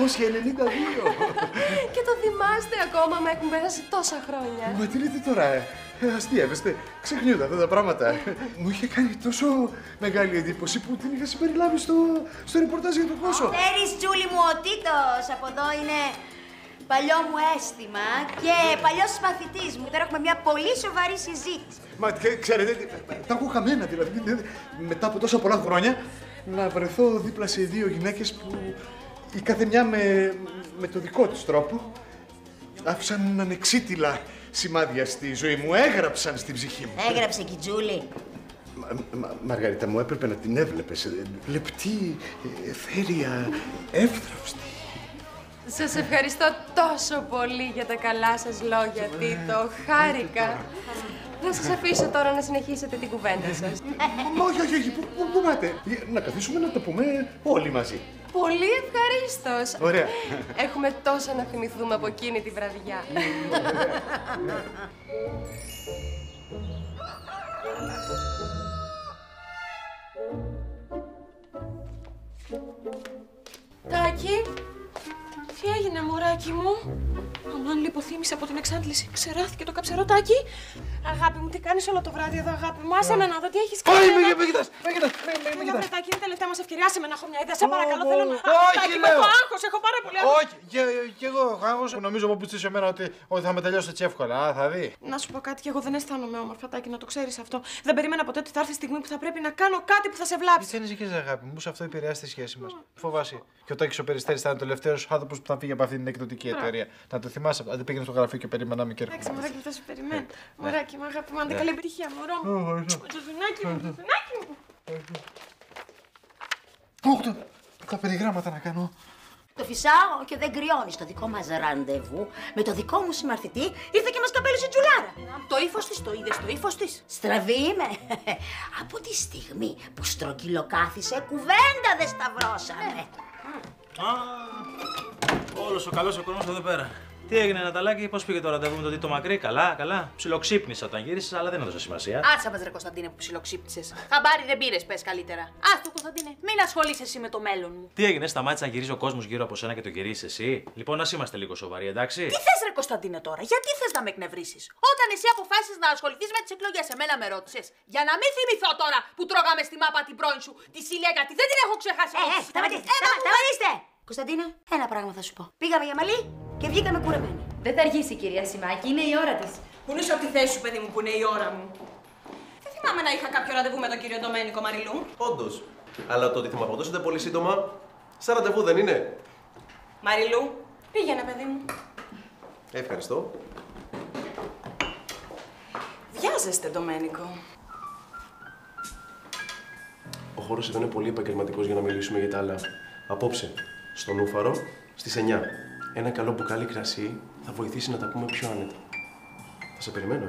Και το θυμάστε ακόμα, μα έχουν πέρασει τόσα χρόνια. Μα τι λέτε τώρα, αστείευεστε, ξεχνιούνται αυτά τα πράγματα. Μου είχε κάνει τόσο μεγάλη εντύπωση που την είχα συμπεριλάβει στο ρεπορτάζ για το Κόσοβο. Ξέρεις, Τζούλη μου, ο Τίτος από εδώ είναι παλιό μου αίσθημα και παλιός μαθητής μου. Τώρα έχουμε μια πολύ σοβαρή συζήτηση. Μα ξέρετε, τα έχω χαμένα δηλαδή. Μετά από τόσα πολλά χρόνια να βρεθώ δίπλα σε δύο γυναίκες που η κάθε μια με το δικό της τρόπο άφησαν ανεξίτηλα σημάδια στη ζωή μου, έγραψαν στην ψυχή μου. Έγραψε και η Τζούλη. Μαργαρίτα μου, έπρεπε να την έβλεπες. Λεπτή, εθέρια, εύθραυστη. Σας ευχαριστώ τόσο πολύ για τα καλά σας λόγια, Τίτο. Χάρηκα. Θα σας αφήσω τώρα να συνεχίσετε την κουβέντα σας. Όχι, πού πάτε? Να καθίσουμε να το πούμε όλοι μαζί. Πολύ ευχαρίστως. Ωραία. Έχουμε τόσα να θυμηθούμε από εκείνη τη βραδιά. Τάκη, τι έγινε, μωράκι μου? Αμάν, λιποθύμησε από την εξάντληση. Ξεράθηκε το καψεροτάκι. Αγάπη μου, τι κάνεις όλο το βράδυ εδώ, αγάπη μου? Άσε με να δω τι έχεις κάνει. Όχι, με κοιτάς. Βρετάκι, είναι η τελευταία μας ευκαιρία. Άσε με να έχω μια ιδέα. Σε παρακαλώ, θέλω να. Όχι, λέω. Έχω άγχος, έχω πάρα πολύ άγχος. Όχι, και εγώ έχω άγχος. Νομίζω από που σε εμένα ότι θα με τελειώσει έτσι εύκολα. Θα δει. Να σου πω κάτι, και εγώ δεν αισθάνομαι όμορφα, Τάκη, να το ξέρεις αυτό. Δεν περίμενα ποτέ ότι θα έρθει η στιγμή που θα πρέπει να κάνω κάτι που θα σε βλάψει. Τι ανησυχείς, αγάπη μου, αυτό επηρεάσει τη σχέση μας. Φοβάσαι. Και ο Τάκης ο Περιστέρης θα είναι ο τελευταίος άνθρωπος που θα φύγει από αυτή την εκδοτική εταιρεία. Να το θυμάσαι, αν δεν πήγαινε στο γραφείο και περίμενα με κέρδο. Εντάξει, μωράκι μου, θα σε περιμένω. Μωράκι μου, αγάπη μου, αν δεν καλή επιτυχία, μωρό μου. Το ζουνάκι μου, το ζουνάκι μου. Όχι, τα περιγράμματα να κάνω. Το φυσάω και δεν κρυώνει. Στο δικό μας ραντεβού με το δικό μου συμμαθητή ήρθε και μας καπέλωσε τζουλάρα. Το ύφος της, το είδες το ύφος της? Στραβή είμαι. Από τη στιγμή που στρογγυλοκάθισε, κουβέντα δεν σταυρώσαμε. Όλος ο καλός ο κόσμος εδώ πέρα. Τι έγινε, Ναταλάκη, πώς πήγε το ραντεβού με τον Τίτο Μακρύ? Καλά. Ψιλοξύπνησα όταν γύρισες, αλλά δεν έδωσα σημασία. Άσε μας, ρε Κωνσταντίνε, που ψιλοξύπνησες. Χαμπάρι δεν πήρες, πες καλύτερα. Άστο, Κωνσταντίνε, μην ασχολείσαι εσύ με το μέλλον μου. Τι έγινε, σταμάτησε να γυρίζει ο κόσμος γύρω από σένα και το γυρίσεις εσύ? Λοιπόν, ας είμαστε λίγο σοβαροί, εντάξει? Τι θες, ρε Κωνσταντίνε, τώρα, γιατί θες να με εκνευρίσεις? Όταν εσύ αποφάσισες να ασχοληθείς με τις εκλογές, εμένα με ρώτησες. Για να μην θυμηθώ τώρα που τρώγαμε στη μάπα την πρώην σου, τη Σίλια, γιατί δεν την έχω ξεχάσει. Σταματήστε! Κωνσταντίνε, ένα πράγμα θα σου πω. Πήγαμε για μαλλί και βγήκαμε κουρεμένοι. Δεν θα αργήσει, κυρία Σιμάκη, είναι η ώρα της. Πού είναι από τη θέση σου, παιδί μου, που είναι η ώρα μου? Δεν θυμάμαι να είχα κάποιο ραντεβού με τον κύριο Ντομένικο, Μαριλού. Όντως. Αλλά το ότι θα μου αποδώσετε πολύ σύντομα, σαν ραντεβού δεν είναι? Μαριλού, πήγαινε, παιδί μου. Ευχαριστώ. Βιάζεστε, Ντομένικο. Ο χώρος εδώ είναι πολύ επαγγελματικός για να μιλήσουμε για τα άλλα. Απόψε, στον Ούφαρο, στις 9. Ένα καλό μπουκάλι κρασί θα βοηθήσει να τα πούμε πιο άνετα. Θα σε περιμένω,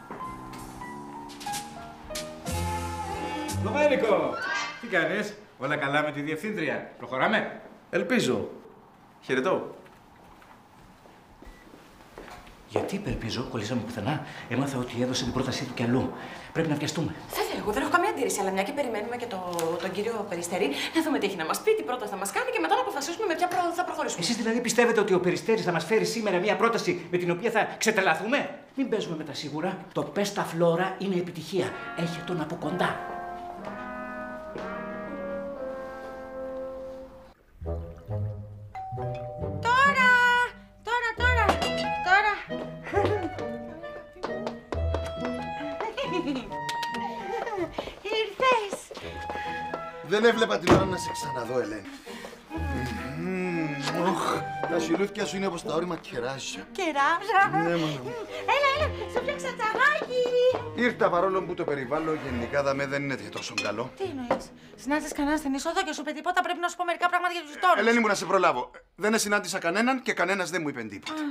Ντομένικο! Τι κάνεις? Όλα καλά με τη διευθύντρια? Προχωράμε? Ελπίζω. Χαιρετώ. Γιατί υπερπίζω, κολλήσαμε πουθενά. Έμαθα ότι έδωσε την πρότασή του κι αλλού. Πρέπει να βιαστούμε. Βέβαια, εγώ δεν έχω καμία αντίρρηση, αλλά μια και περιμένουμε και τον κύριο Περιστέρη, να δούμε τι έχει να μας πει, τι πρόταση θα μας κάνει και μετά να αποφασίσουμε με ποια θα προχωρήσουμε. Εσείς δηλαδή πιστεύετε ότι ο Περιστέρης θα μας φέρει σήμερα μια πρόταση με την οποία θα ξετρελαθούμε? Μην παίζουμε με τα σίγουρα. Το Πέστα Φλόρα είναι επιτυχία. Έχε τον από κοντά. Ήρθες! Δεν έβλεπα την ώρα να σε ξαναδώ, Ελένη. Τα σιλούθια σου είναι όπως τα όρημα κεράζια. Κεράζα! Ναι, μάνα μου. Έλα, σου φτιάξα τσαγάκι! Ήρθα παρόλο που το περιβάλλον γενικά δεν είναι τόσο καλό. Τι εννοείς? Συνάντησες κανέναν στην είσοδο και σου είπε τίποτα? Πρέπει να σου πω μερικά πράγματα για τους γειτόνους. Ελένη μου, να σε προλάβω. Δεν συνάντησα κανέναν και κανένας δεν μου είπε τίποτα.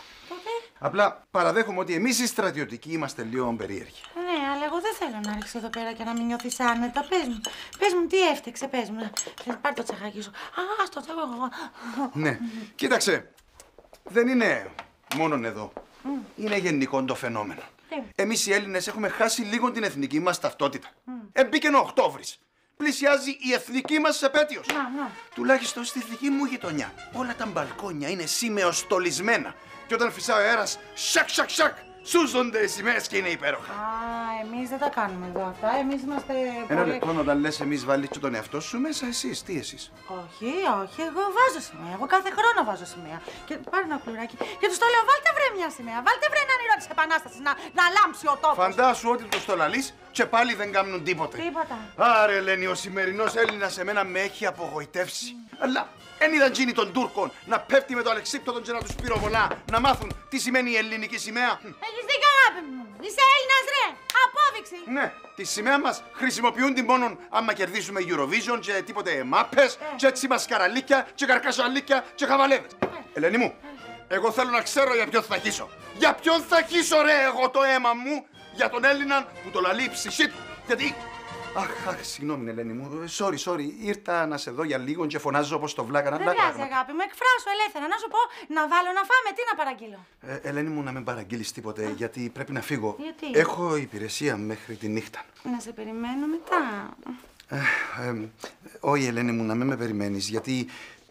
Απλά παραδέχομαι ότι εμείς οι στρατιωτικοί είμαστε λίγο περίεργοι. Ναι, αλλά εγώ δεν θέλω να ρίξω εδώ πέρα και να μην νιώθεις άνετα. Πες μου τι έφτεξε, πες μου. Πάρ' το τσαγάκι σου. Στο τσαγάκι. Ναι, κοίταξε. Δεν είναι μόνον εδώ. Είναι γενικό το φαινόμενο. Εμείς οι Έλληνες έχουμε χάσει λίγο την εθνική μας ταυτότητα. Εμπήκε ο Οκτώβρης. Πλησιάζει η εθνική μας επέτειος. Τουλάχιστον στη δική μου γειτονιά. Όλα τα μπαλκόνια είναι σημεοστολισμένα. Και όταν φυσάει ο αέρας, σακ, σούζονται οι σημαίες και είναι υπέροχα. Εμείς δεν τα κάνουμε εδώ αυτά. Εμείς είμαστε Ένα πολύ... λεπτό, όταν λες εμείς βάλεις και τον εαυτό σου μέσα, εσείς, τι εσείς? Όχι, εγώ βάζω σημαία. Εγώ κάθε χρόνο βάζω σημαία. Και πάρε ένα κλουράκι. Και τους το λέω, βάλτε βρε μια σημαία. Βάλτε βρε έναν ήρωα της Επανάστασης να λάμψει ο τόπος. Φαντάσου ότι τους το λαλείς και πάλι δεν κάνουν τίποτε. Τίποτα. Άρε, Ελένη, ο σημερινός Έλληνας εμένα με έχει απογοητεύσει. Αλλά εν είδαν γίνει των Τούρκων να πέφτει με το αλεξίπτωτον και να τους πυροβολά να μάθουν τι σημαίνει η ελληνική σημαία. Έχεις δίκιο, αγάπη μου. Είσαι Έλληνας, ρε. Απόδειξη. Ναι, τη σημαία μας χρησιμοποιούν την μόνον άμα κερδίσουμε Eurovision και τίποτε μάπες και έτσι μασκαραλίκια και καρκασαλίκια και χαβαλέδες. Ελένη μου, εγώ θέλω να ξέρω για ποιον θα χύσω. Για ποιον θα χύσω, ρε, εγώ το αίμα μου? Για τον Έλληνα που το λαλεί η ψυχή του. Γιατί... Αχ, συγγνώμη, Ελένη μου. Sorry. Ήρθα να σε δω για λίγο και φωνάζω όπως το βλάκα. Δεν πειράζει, αγάπη μου. Εκφράσου ελεύθερα. Να σου πω, να βάλω να φάμε, τι να παραγγείλω. Ελένη μου, να μην παραγγείλεις τίποτε, γιατί πρέπει να φύγω. Γιατί? Έχω υπηρεσία μέχρι τη νύχτα. Να σε περιμένω μετά. Όχι, Ελένη μου, να μην με περιμένεις, γιατί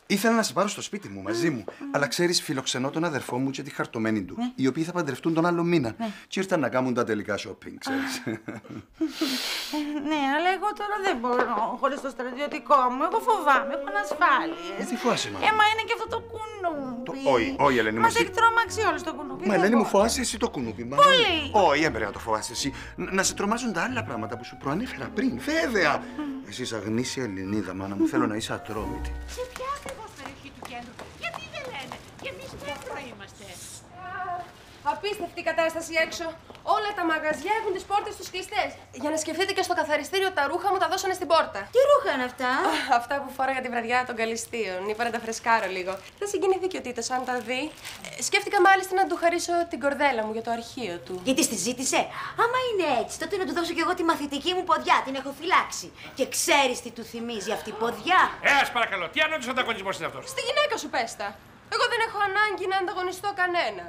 Ήθελα να σε πάρω στο σπίτι μου μαζί μου. Αλλά ξέρεις, φιλοξενώ τον αδερφό μου και τη χαρτωμένη του, οι οποίοι θα παντρευτούν τον άλλο μήνα. Και ήρθαν να κάνουν τα τελικά shopping, ξέρεις. Ναι, αλλά εγώ τώρα δεν μπορώ χωρίς το στρατιωτικό μου. Εγώ φοβάμαι, έχω ανασφάλειες. Τι φοβάσαι, μα? Μα είναι και αυτό το κουνούπι. Όχι, Ελένη μου. Μας έχει τρομάξει όλος το κουνούπι. Μα Ελένη μου, φοβάσαι εσύ το κουνούπι. Πολύ. Όχι, έμπρεπε να το φοβάσαι εσύ. Να σε τρομάζουν τα άλλα πράγματα που σου προανέφερα πριν. Βέβαια. Εσύ είσαι αγνήσια Ελληνίδα, μάνα μου. Θέλω να είσαι ατρόμητη. Σε ποια ακριβώς περιοχή του κέντρου? Γιατί δεν λένε? Και εμείς κέντρο είμαστε. Απίστευτη κατάσταση έξω. Όλα τα μαγαζιά έχουν τις πόρτες τους κλειστές. Για να σκεφτείτε και στο καθαριστήριο τα ρούχα μου τα δώσανε στην πόρτα. Τι ρούχα είναι αυτά? Αυτά που φόραγα τη βραδιά των καλυστίων. Είπα να τα φρεσκάρω λίγο. Θα συγκινηθεί και ο Τίτος αν τα δει. Σκέφτηκα μάλιστα να του χαρίσω την κορδέλα μου για το αρχείο του. Γιατί τη ζήτησε? Άμα είναι έτσι, τότε να του δώσω κι εγώ τη μαθητική μου ποδιά. Την έχω φυλάξει. Και ξέρεις τι του θυμίζει αυτή η ποδιά? Ας παρακαλώ, τι ανώντας ανταγωνισμός είναι αυτός? Στη γυναίκα σου πέστα. Εγώ δεν έχω ανάγκη να ανταγωνιστώ κανέναν.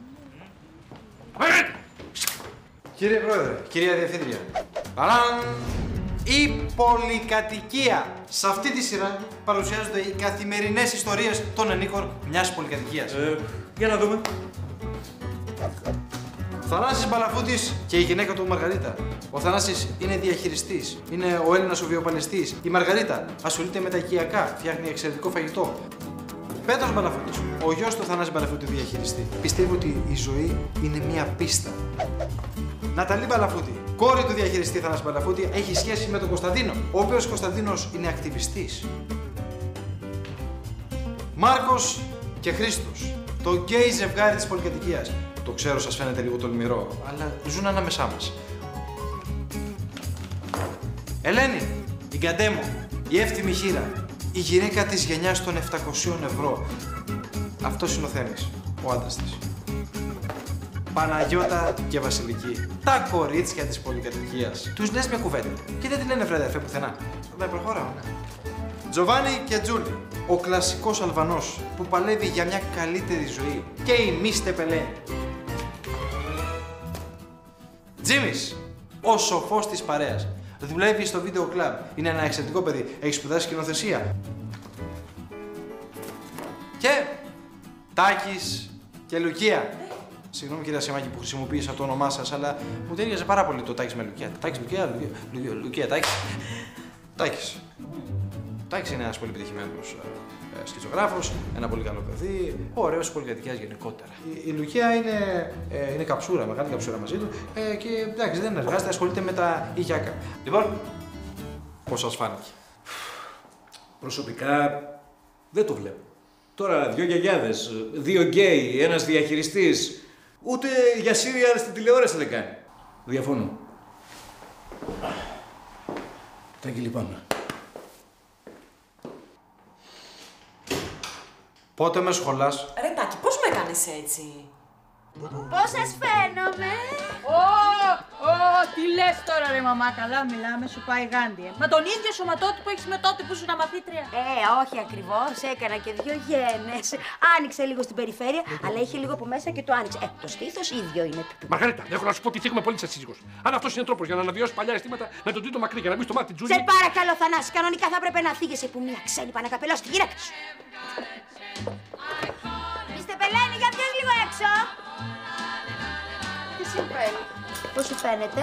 Κύριε Πρόεδρε, κυρία Διευθύντρια. Παράν! Η πολυκατοικία. Σε αυτή τη σειρά παρουσιάζονται οι καθημερινές ιστορίες των ενίκων μιας πολυκατοικίας. Για να δούμε. Θανάσης Μπαλαφούτης και η γυναίκα του Μαργαρίτα. Ο Θανάσης είναι διαχειριστής. Είναι ο Έλληνας ο βιοπαλαιστής. Η Μαργαρίτα ασχολείται με τα οικιακά. Φτιάχνει εξαιρετικό φαγητό. Πέτρος Μπαλαφούτης, ο γιος του Θανάση Μπαλαφούτη διαχειριστή. Πιστεύει ότι η ζωή είναι μία πίστα. Ναταλή Μπαλαφούτη, κόρη του διαχειριστή Θανάση Μπαλαφούτη, έχει σχέση με τον Κωνσταντίνο, ο οποίος Κωνσταντίνος είναι ακτιβιστής. Μάρκος και Χρήστος, το γκέι ζευγάρι της πολυκατοικίας. Το ξέρω, σας φαίνεται λίγο τολμηρό, αλλά ζουν ανάμεσά μας. Ελένη, η Γκαντέμο, η εύθυμη χήρα, η γυναίκα της γενιάς των 700 ευρώ. Αυτός είναι ο Θέμης, ο άντρας της. Παναγιώτα και Βασιλική, τα κορίτσια της πολυκατοικίας. Τους λες μια κουβέντα και δεν τη λένε βραδερφέ πουθενά. Δεν προχωράω, ναι. Τζοβάνι και Τζούλη, ο κλασικός Αλβανός που παλεύει για μια καλύτερη ζωή. Και η Μίστε Πελένη. Τζίμις, ο σοφός της παρέας. Δουλεύει στο βίντεο κλαμπ. Είναι ένα εξαιρετικό παιδί. Έχει σπουδάσει σκηνοθεσία. Και Τάκης και Λουκία. Συγγνώμη κυρία Σιμάκη που χρησιμοποίησα το όνομά σας, αλλά μου ταιριάζει πάρα πολύ το Τάκης με Λουκία. Τάκης, Λουκία, Τάκης. Τάκης είναι ένας πολύ επιτυχημένος σκητσογράφος, ένα πολύ καλό παιδί, ωραίος της πολυκατοικίας γενικότερα. Η Λουκία είναι καψούρα, μεγάλη καψούρα μαζί του και εντάξει, δεν εργάζεται, ασχολείται με τα οικιακά. Λοιπόν, πώς σας φάνηκε? Προσωπικά δεν το βλέπω. Τώρα 2 γιαγιάδες, 2 γκέι, ένας διαχειριστής, ούτε για σύριαλ στην τηλεόραση δεν κάνει. Διαφωνώ. Τάκη, λυπάμαι. Πότε με σχολάς? Ρε Τάκη, πώς με έκανες έτσι? Πώς σας φαίνομαι? Τι λες τώρα ρε μαμά, καλά μιλάμε, σου πάει γάντι. Μα τον ίδιο σωματότυπο έχεις με τότε που ήσουν μαθήτρια. Όχι ακριβώς, έκανα και 2 γένες. Άνοιξε λίγο στην περιφέρεια, αλλά είχε λίγο από μέσα και το άνοιξε. Το στήθος ίδιο είναι. Μαργαρίτα, έχω να σου πω ότι θίγουμε πολύ σαν σύζυγος. Αν αυτός είναι τρόπος για να αναβιώσει παλιά αισθήματα με τον τρίτο μακρύ και να μπει στο μάτι Τζούλη. Σε παρακαλώ, Θανάση, κανονικά θα έπρεπε να θίγεσαι που μία ξένη πανακαπελώ στη γυναίκα σου. Μίστε Πελένη, για βγες λίγο έξω. Τι συμβαίνει? Πώς σου φαίνεται?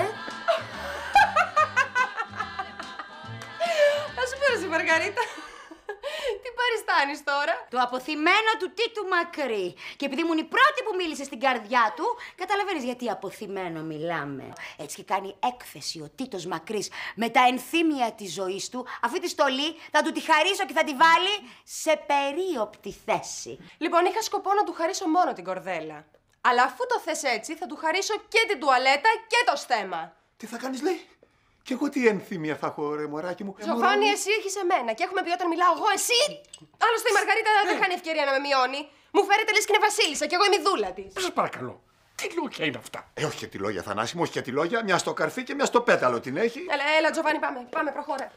Θα σου πέρασε, Μαργαρίτα. Τι παριστάνεις τώρα? Το αποθυμένο του Τίτου Μακρύ. Και επειδή ήμουν η πρώτη που μίλησε στην καρδιά του, καταλαβαίνεις γιατί αποθυμένο μιλάμε. Έτσι και κάνει έκθεση ο Τίτος Μακρύς με τα ενθύμια της ζωής του. Αυτή τη στολή θα του τη χαρίσω και θα τη βάλει σε περίοπτη θέση. Λοιπόν, είχα σκοπό να του χαρίσω μόνο την κορδέλα. Αλλά αφού το θες έτσι, θα του χαρίσω και την τουαλέτα και το στέμα. Τι θα κάνεις, λέει? Κι εγώ τι ενθύμια θα έχω, ρε μωράκι μου. Τζοβάνι, εσύ έχεις εμένα και έχουμε πει όταν μιλάω εγώ εσύ. Άλλωστε η Μαργαρίτα δεν χάνει ευκαιρία να με μειώνει. Μου φέρετε λες και είναι βασίλισσα και εγώ είμαι η δούλα της. Σας παρακαλώ. Τι λόγια είναι αυτά? Όχι και τη λόγια, Θανάση μου, όχι και τη λόγια. Μια στο καρφί και μια στο πέταλο την έχει. Έλα, Τζοβάνι, πάμε, προχώρα.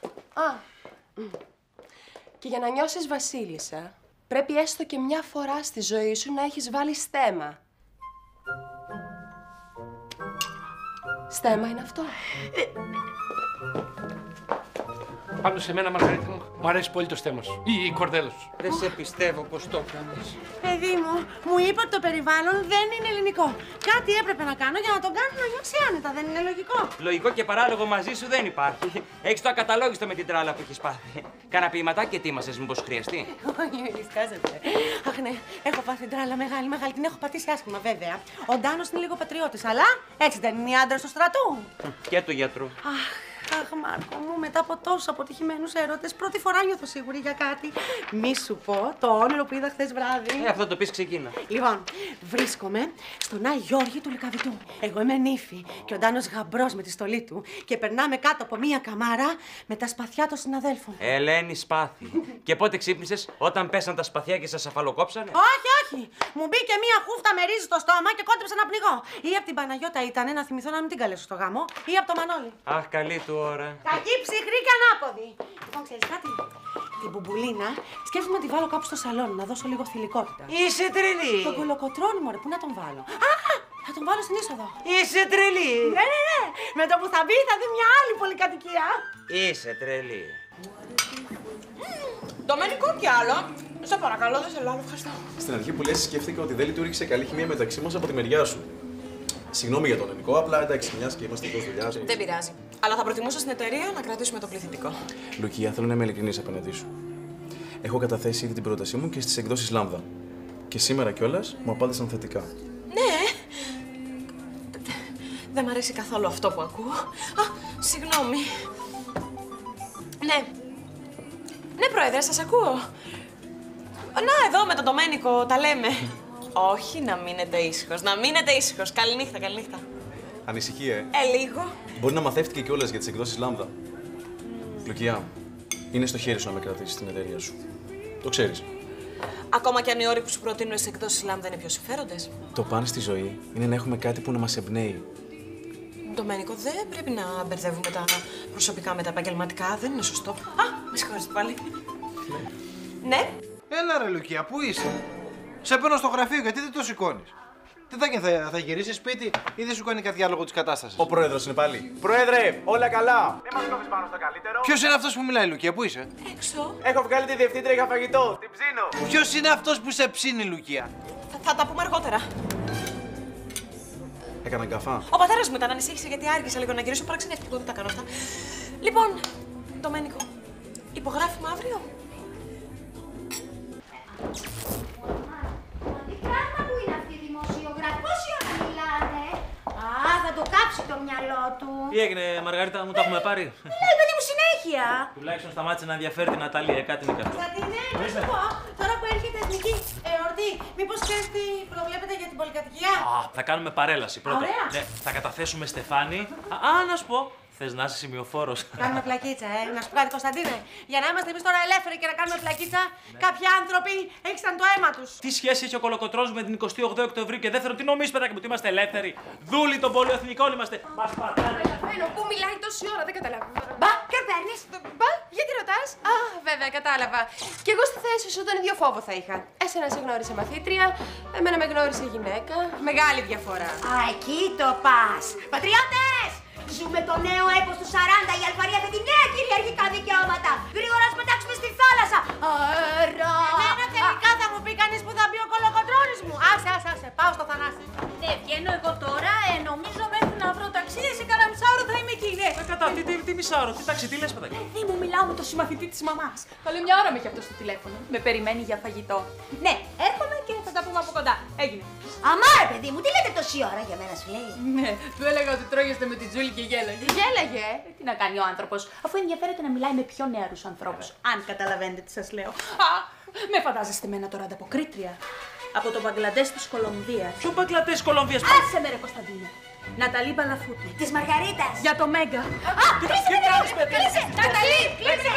Και για να νιώσεις βασίλισσα, πρέπει έστω και μια φορά στη ζωή σου να έχεις βάλει στέμα. Στέμα είναι αυτό. Πάντως σε μένα, Μαργαρίτα μου, μου αρέσει πολύ το στέμμα σου. Ή η κορδέλα σου. Δεν σε πιστεύω πως το έκανες. Παιδί μου είπε ότι το περιβάλλον δεν είναι ελληνικό. Κάτι έπρεπε να κάνω για να τον κάνω να νιώσει άνετα, δεν είναι λογικό. Λογικό και παράλογο μαζί σου δεν υπάρχει. Έχεις το ακαταλόγιστο με την τράλα που έχεις πάθει. Κάνα ποιηματάκι ετοίμασες, μήπως χρειαστεί. Όχι, μην διστάζετε. Αχ, ναι, έχω πάθει τράλα μεγάλη. Την έχω πατήσει άσχημα, βέβαια. Ο Ντάνος είναι λίγο πατριώτης, αλλά έτσι δεν είναι οι άντρες του στρατού. Και του γιατρού. Αχ, Μάρκο μου, μετά από τόσους αποτυχημένους έρωτες, πρώτη φορά νιώθω σίγουρη για κάτι. Μη σου πω το όνειρο που είδα χθες βράδυ. Αυτό το πεις, ξεκίνα. Λοιπόν, βρίσκομαι στον Άι Γιώργη του Λυκαβητού. Εγώ είμαι νύφη και ο Ντάνος γαμπρός με τη στολή του. Και περνάμε κάτω από μία καμάρα με τα σπαθιά των συναδέλφων. Ελένη, σπάθη. Και πότε ξύπνησες, όταν πέσαν τα σπαθιά και σας αφαλοκόψανε? Όχι. Μου μπήκε μία χούφτα με ρύζι στο στόμα και κόντεψα να πνιγώ. Ή από την Παναγιώτα ήταν να θυμηθώ να μην την καλέσω στο γάμο, ή από το Μανώλη. Αχ, καλή του ώρα. Κακή, ψυχρή και ανάποδη. Λοιπόν, ξέρεις κάτι. Την μπουμπουλίνα σκέφτομαι να τη βάλω κάπου στο σαλόνι, να δώσω λίγο θηλυκότητα. Είσαι τρελή. Τον κολοκοτρώνη, μωρέ, πού να τον βάλω. Θα τον βάλω στην είσοδο. Είσαι τρελή. Ναι. Με το που θα μπει θα δει μια άλλη πολυκατοικία. Είσαι τρελή. Ντομενικό κι άλλο. Σε παρακαλώ, δεν σε άλλο, ευχαριστώ. Στην αρχή που λες, σκέφτηκα ότι δεν λειτουργήσε καλή χημεία μεταξύ μας από τη μεριά σου. Συγγνώμη για τον ελληνικό, απλά εντάξει, μιας και είμαστε εκτός δουλειάς. Δεν πειράζει. Αλλά θα προτιμούσα στην εταιρεία να κρατήσουμε το πληθυντικό. Λουκία, θέλω να είμαι ειλικρινής απέναντί σου. Έχω καταθέσει ήδη την πρότασή μου και στις εκδόσεις Λάμδα. Και σήμερα κιόλας μου απάντησαν θετικά. Ναι. Δεν μ' αρέσει καθόλου αυτό που ακούω. Συγγνώμη. Ναι, Πρόεδρε, σας ακούω. Να, εδώ με τον Ντομένικο τα λέμε. Όχι, να μείνετε ήσυχος. Καληνύχτα. Ανησυχία, Λίγο. Μπορεί να μαθεύτηκε κιόλας για τις εκδόσεις Λάμδα. Λουκία, είναι στο χέρι σου να με κρατήσεις στην εταιρεία σου. Το ξέρεις. Ακόμα κι αν οι όροι που σου προτείνουν στις εκδόσεις Λάμδα είναι πιο συμφέροντες. Το παν στη ζωή είναι να έχουμε κάτι που να μας εμπνέει. Ντομένικο, δεν πρέπει να μπερδεύουμε τα προσωπικά με τα επαγγελματικά. Δεν είναι σωστό. Με συγχωρείτε πάλι. Ναι. Έλα ρε Λουκία, πού είσαι? Σε παίρνω στο γραφείο, γιατί δεν το σηκώνεις? Τι θα γίνει, θα γυρίσεις σπίτι ή δεν σου κάνει κάτι άλλο λόγω της κατάστασης? Ο πρόεδρος είναι πάλι. Πρόεδρε, όλα καλά. Δεν μας κόβεις πάνω στο καλύτερο. Ποιος είναι αυτός που μιλάει, Λουκία, πού είσαι? Έξω. Έχω βγάλει τη διευθύντρια για φαγητό. Την ψήνω. Ποιος είναι αυτός που σε ψήνει, Λουκία? Θα τα πούμε αργότερα. Έκανα γκαφά. Ο πατέρας μου ήταν, ανησύχησε γιατί άργησα λίγο να γυρίσω. Παραξενεύτηκα, δεν τα κάνω αυτά. Λοιπόν, Ντομένικο, υπογράφουμε αύριο. Τι πράγμα που είναι αυτή η δημοσιογράφη, πόση ώρα μιλάνε? Θα το κάψει το μυαλό του. Τι έγινε, Μαργαρίτα, μου το έχουμε πάρει? Λέει, παιδί μου, συνέχεια. Τουλάχιστον σταμάτησε να ενδιαφέρει την Ναταλία, κάτι είναι και αυτό. Σατινέ, να σου πω, τώρα που έρχεται εθνική εορτή, μήπως ξέρεις τι προβλέπετε για την πολυκατοικία? Θα κάνουμε παρέλαση πρώτα. Ωραία. Ναι, θα καταθέσουμε στεφάνι. Να σου πω. Θες να είσαι σημειοφόρος? Κάνουμε πλακίτσα, Να σου πω κάτι, Κωνσταντίνε. Για να είμαστε εμείς τώρα ελεύθεροι και να κάνουμε πλακίτσα, κάποιοι άνθρωποι έριξαν το αίμα τους. Τι σχέση έχει ο Κολοκοτρώνης με την 28 Οκτωβρίου και δεύτερον, τι νομίζεις, παιδάκι μου, ότι είμαστε ελεύθεροι? Δούλοι των πολυεθνικών είμαστε. Μας πατάνε. Πού μιλάει τόση ώρα, δεν καταλαβαίνω. Μπα, ποιο παίρνεις? Μπα, γιατί ρωτάς? Βέβαια, κατάλαβα. Κι εγώ στη θέση σου τον ίδιο φόβο θα είχα. Εσένα σε γνώρισε μαθήτρια, εμένα με γνώρισε γυναίκα. Μεγάλη διαφορά. Εκεί το πας. Πατριώτες! Ζούμε το νέο έπος του 40, η Αλφαρία με τη νέα κυριαρχικά δικαιώματα. Γρήγορα ας πετάξουμε στη θάλασσα. Αέρα! Εμένα τελικά θα μου πει κανείς που θα μπει ο Κολοκοτρώνης μου. Άσε, πάω στο Θανάση. Ναι, βγαίνω εγώ τώρα, νομίζω μέχρι να βρω ταξί, σε κάνα μισάωρο θα είμαι εκεί, ναι. Κατά, τι μισάωρο, τι ταξί, τι λες, παιδάκι? Δεν μου μιλάω με το συμμαθητή της μαμάς. Καλή μια ώρα με έχει αυτό στο τηλέφωνο. Με περιμένει για φαγητό. Ναι, έρχομαι και θα τα πούμε από κοντά. Έγινε. Αμά, ρε παιδί μου, τι λέτε τόση ώρα για μένα, σου λέει? Ναι, του έλεγα ότι τρώγεστε με την Τζούλη και γέλαγε. Γέλαγε. Τι να κάνει ο άνθρωπος, αφού ενδιαφέρεται να μιλάει με πιο νεαρούς ανθρώπους. Αν καταλαβαίνετε τι σας λέω. Με φαντάζεστε εμένα τώρα ανταποκρίτρια. Από το Μπαγκλαντές της Κολομβίας. Ποιο Μπαγκλαντές της Κολομβίας? Άσε με ρε Κωνσταντίνε. Ναταλή Παλαφούτη. Της Μαργαρίτας. Για το Μέγκα. Κλείσε! Ναταλή, κλείσε!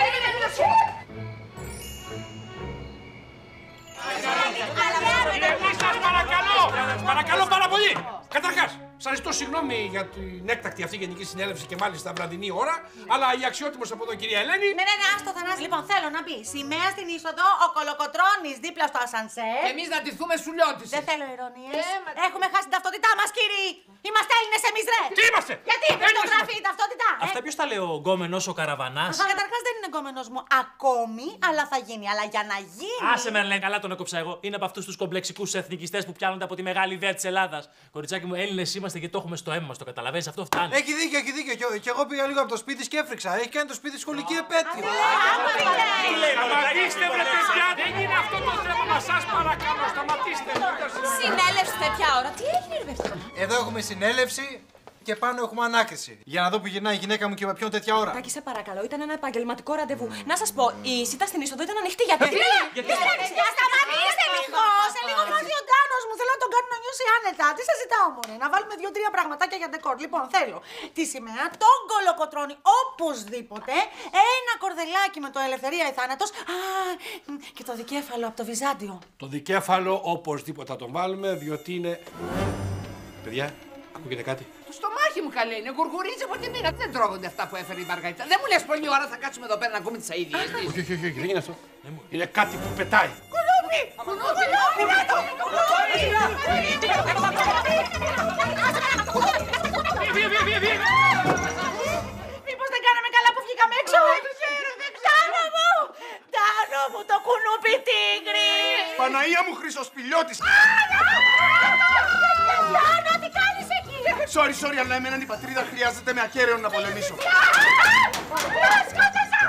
Παρακαλώ πάρα πολύ! Καταρχάς, Σας ζητώ συγγνώμη για την έκτακτη αυτή γενική συνέλευση και μάλιστα βραδινή ώρα, αλλά η αξιότιμος από εδώ κυρία Ελένη. Ναι, άστο Θανάση. Λοιπόν, θέλω να πει σημαία στην είσοδο, ο Κολοκοτρώνης δίπλα στο ασανσέρ. Εμείς να ντυθούμε σουλιώτισες. Δεν θέλω ειρωνίες. Έχουμε χάσει την ταυτότητά μας, κύριοι. Είμαστε Έλληνες εμείς, ρε. Τι είμαστε? Γιατί δεν το γράφει η ταυτότητά. Αυτά ποιος τα λέει, ο γκόμενος, ο καραβανάς? Καταρχάς δεν είναι γκόμενος μου ακόμη, αλλά θα γίνει. Αλλά για να γίνει. Άσε με, λέει, καλά τον έκοψα εγώ. Είναι από αυτούς τους κομπλεξικούς εθνικιστές που πιάνονται από τη μεγάλη ιδέα της Ελλάδας. Κοριτσάκι μου, Έλληνες είμαστε και το έχουμε στο αίμα μας, το καταλαβαίνεις, αυτό φτάνει. Έχει δίκιο. Και εγώ πήγα λίγο από το σπίτι και έφρυξα. Έχει κάνει το σπίτι σχολική επέτειο. Σταματήστε, βρε παιδιά! Δεν είναι αυτό το θέμα μας, σας παρακαλώ, σταματήστε! Συνέλευση τέτοια ώρα, τι έγινε, ρε παιδιά? Εδώ έχουμε συνέλευση και πάνω έχουμε ανάκριση. Για να δω που γυρνάει η γυναίκα μου και με ποιον τέτοια ώρα. Τάκη, σε παρακαλώ, ήταν ένα επαγγελματικό ραντεβού. Να σας πω, η σίτα στην είσοδο ήταν ανοιχτή γιατί. Σταματήστε λίγο! Σε λίγο βάζει ο Ντάνος μου. Θέλω να τον κάνω να νιώσει άνετα. Τι σας ζητάω, μωρέ? Να βάλουμε 2-3 πραγματάκια για ντεκόρ. Λοιπόν, θέλω τη σημαία, τον Κολοκοτρώνη οπωσδήποτε, ένα κορδελάκι με το Ελευθερία ή Θάνατος. Και το δικέφαλο από το Βυζάντιο. Το δικέφαλο οπωσδήποτε θα τον βάλουμε, διότι είναι. Παιδιά, ακούγεται κάτι? Το στομάχι μου καλέ είναι, γουργουρίζει από τη μήνα. Δεν τρώγονται αυτά που έφερε η Μαργαρίτα. Δεν μου λες πολλή ώρα θα κάτσουμε εδώ πέρα να ακούμε τις αηδίες της. Όχι, δεν είναι αυτό. Είναι κάτι που πετάει. Κουνούπι! Κουνούπι! Μήπως δεν κάναμε καλά που βγήκαμε έξω? Τάνο μου, το κουνούπι τίγρη! Παναία μου, Χρυσοσπηλιώτης! Τάνο, τι κάνεις εκεί? Sorry, αλλά εμένα η πατρίδα χρειάζεται με ακέραιο να πολεμήσω. Τα σκότωσα!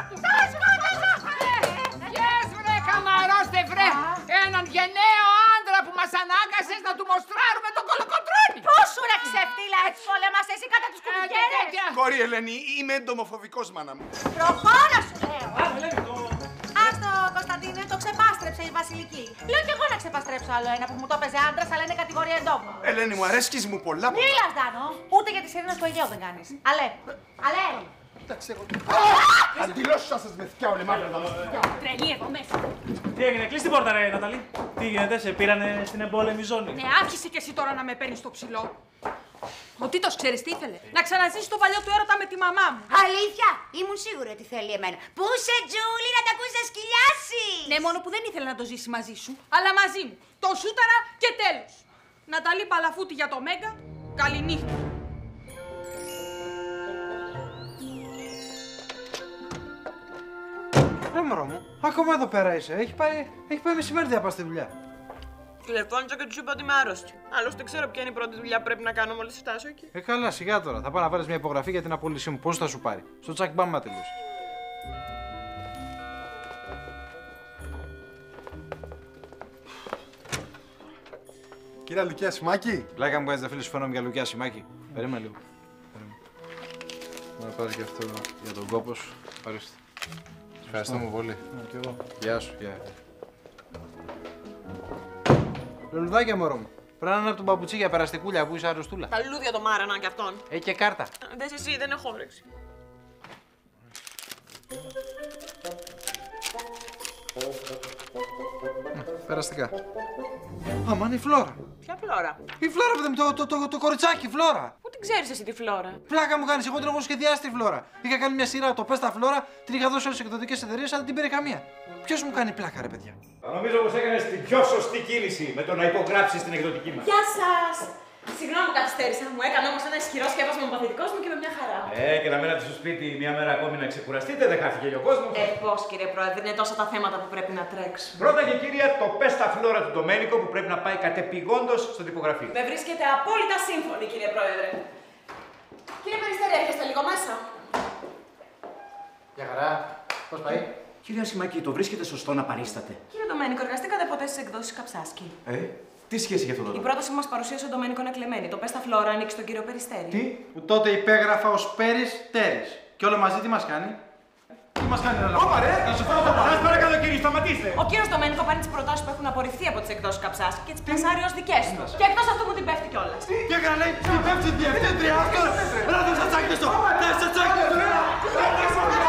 Yes, βρε, καμαρώστε, βρε! Έναν γενναίο άντρα που μας ανάγκασες να του μοστράρουμε τον Κολοκοτρώνη! Πώς σου ρε ξεφτύλα, έτσι πολέμας εσύ κατά τους κουμπικέρες! Κόρη Ελένη, είμαι εντομοφοβικός, μάνα μου. Προχώρα σου λέω! Άστο, Κωνσταντίνε, το ξεπάστρεψε η Βασιλική. Λέω κι εγώ να ξεπαστρέψω άλλο ένα που μου το έπαιζε άντρας, αλλά είναι κατηγορία εντόμου. Ελένη μου, αρέσκεις μου πολλά. Μίλας, Ντάνο! Ούτε για τη σιρήνα του Αιγαίου δεν κάνεις. Αλέ! Εντάξει, εγώ. Αντιλώσου σας με θκιάω, μάλλον. Τρελή εδώ μέσα. Τι έγινε, κλείς την πόρτα, ρε Ναταλή. Τι γίνεται, σε πήρανε στην εμπόλεμη ζώνη? Ναι, άρχισε κι εσύ τώρα να με παίρνεις στο ψηλό. Ο Τίτος ξέρεις τι ήθελε? Να ξαναζήσει το παλιό του έρωτα με τη μαμά μου. Αλήθεια! Ήμουν σίγουρη ότι θέλει εμένα. Πού σε Τζούλη να τα ακούσει να σκυλιάσει! Ναι, μόνο που δεν ήθελε να το ζήσει μαζί σου, αλλά μαζί μου. Το σούταρα και τέλος. Ναταλή Παλαφούτη για το Μέγκα. Καληνύχτα. Ρε μωρό μου, ακόμα εδώ πέρα είσαι. Έχει πάει μεσημέρι να πας στη δουλειά. Τηλεφώνησα και του είπα ότι είμαι άρρωστη. Άλλωστε ξέρω ποια είναι η πρώτη δουλειά που πρέπει να κάνω μόλις φτάσω εκεί. Καλά, σιγά τώρα. Θα πάω να βάλεις μια υπογραφή για την απόλυσή μου. Πόσο θα σου πάρει? Στο τσάκι μπάμ να τελειώσει. Κύριε Λουκιά Σιμάκη. Πλάκα μου κάνεις να φίλες σου φαίνομαι για Λουκιά Σιμάκη. Περίμενε λίγο. Να πάρεις και αυτό για τον κόπο σου. Ορίστε. Ευχαριστούμε πολύ. Και εγώ. Γεια σου. Γεια. Λουλουδάκια μωρό μου. Πρέπει να είναι από τον παπουτσί για περαστικούλια που είσαι αρρωστούλα. Τα λουλούδια το μάρανα κι αυτόν. Έχει και κάρτα. Δες εσύ, δεν έχω όρεξη. Περαστικά. Αμάν η Φλόρα. Ποια Φλόρα? Η Φλόρα, παιδί μου, το κοριτσάκι, η Φλόρα. Πού την ξέρεις εσύ τη Φλόρα? Πλάκα μου κάνεις, εγώ την έχω σχεδιάσει τη Φλόρα. Είχα κάνει μια σειρά, το πες τα Φλόρα, την είχα δώσει όλες τις εκδοτικές εταιρείες, αλλά δεν την πήρε καμία. Ποιος μου κάνει πλάκα, ρε παιδιά? Νομίζω πως έκανες την πιο σωστή κίνηση με το να υπογράψεις την εκδοτική μας. Γεια σας! Συγγνώμη που καθυστέρησα, μου έκανε όμως ένα ισχυρό σκεύασμα με παθητικός μου και με μια χαρά. Και να μένατε στο σπίτι μια μέρα ακόμη να ξεκουραστείτε, δεν χάθηκε και ο κόσμος. Πώς κύριε Πρόεδρε, είναι τόσα τα θέματα που πρέπει να τρέξουν. Πρώτα και κύρια, το πες τα Φλόρα του Ντομένικο που πρέπει να πάει κατεπηγόντως στο τυπογραφείο. Με βρίσκεται απόλυτα σύμφωνη κύριε Πρόεδρε. Κύριε Περιστέρη, έρχεστε λίγο μέσα. Γεια χαρά. Πώς πάει? Κυρία Σιμάκη, το βρίσκεται σωστό να παρίσταται? Κύριε Ντομένικο, εργαστήκατε ποτέ στις εκδόσεις Καψάσκη? Τι σχέση έχει αυτό το Η λόγο? πρόταση που μας παρουσίασε ο Ντομένικο είναι κλεμμένη. Το πες τα Φλόρα ανήκει στον κύριο Περιστέρη. Τι? Που τότε υπέγραφα ως Πέρις Τέρης. Και όλο μαζί τι μας κάνει? Τι μας κάνει όλα? Όπα ρε! Θα σου φάω το παράς, παρακαλώ κύριε, σταματήστε! Ο κύριος Ντομένικο παίρνει τις προτάσεις που έχουν απορριφθεί από τις εκδόσεις Καψάσκη και τις πλασάρει ως δικές του. Και εκτός αυτού μου την πέφτει κιόλας. Τι έκανε, λέει, την πέφτει διευθύντρια αυτό! Ράτε στα τσάκια στο!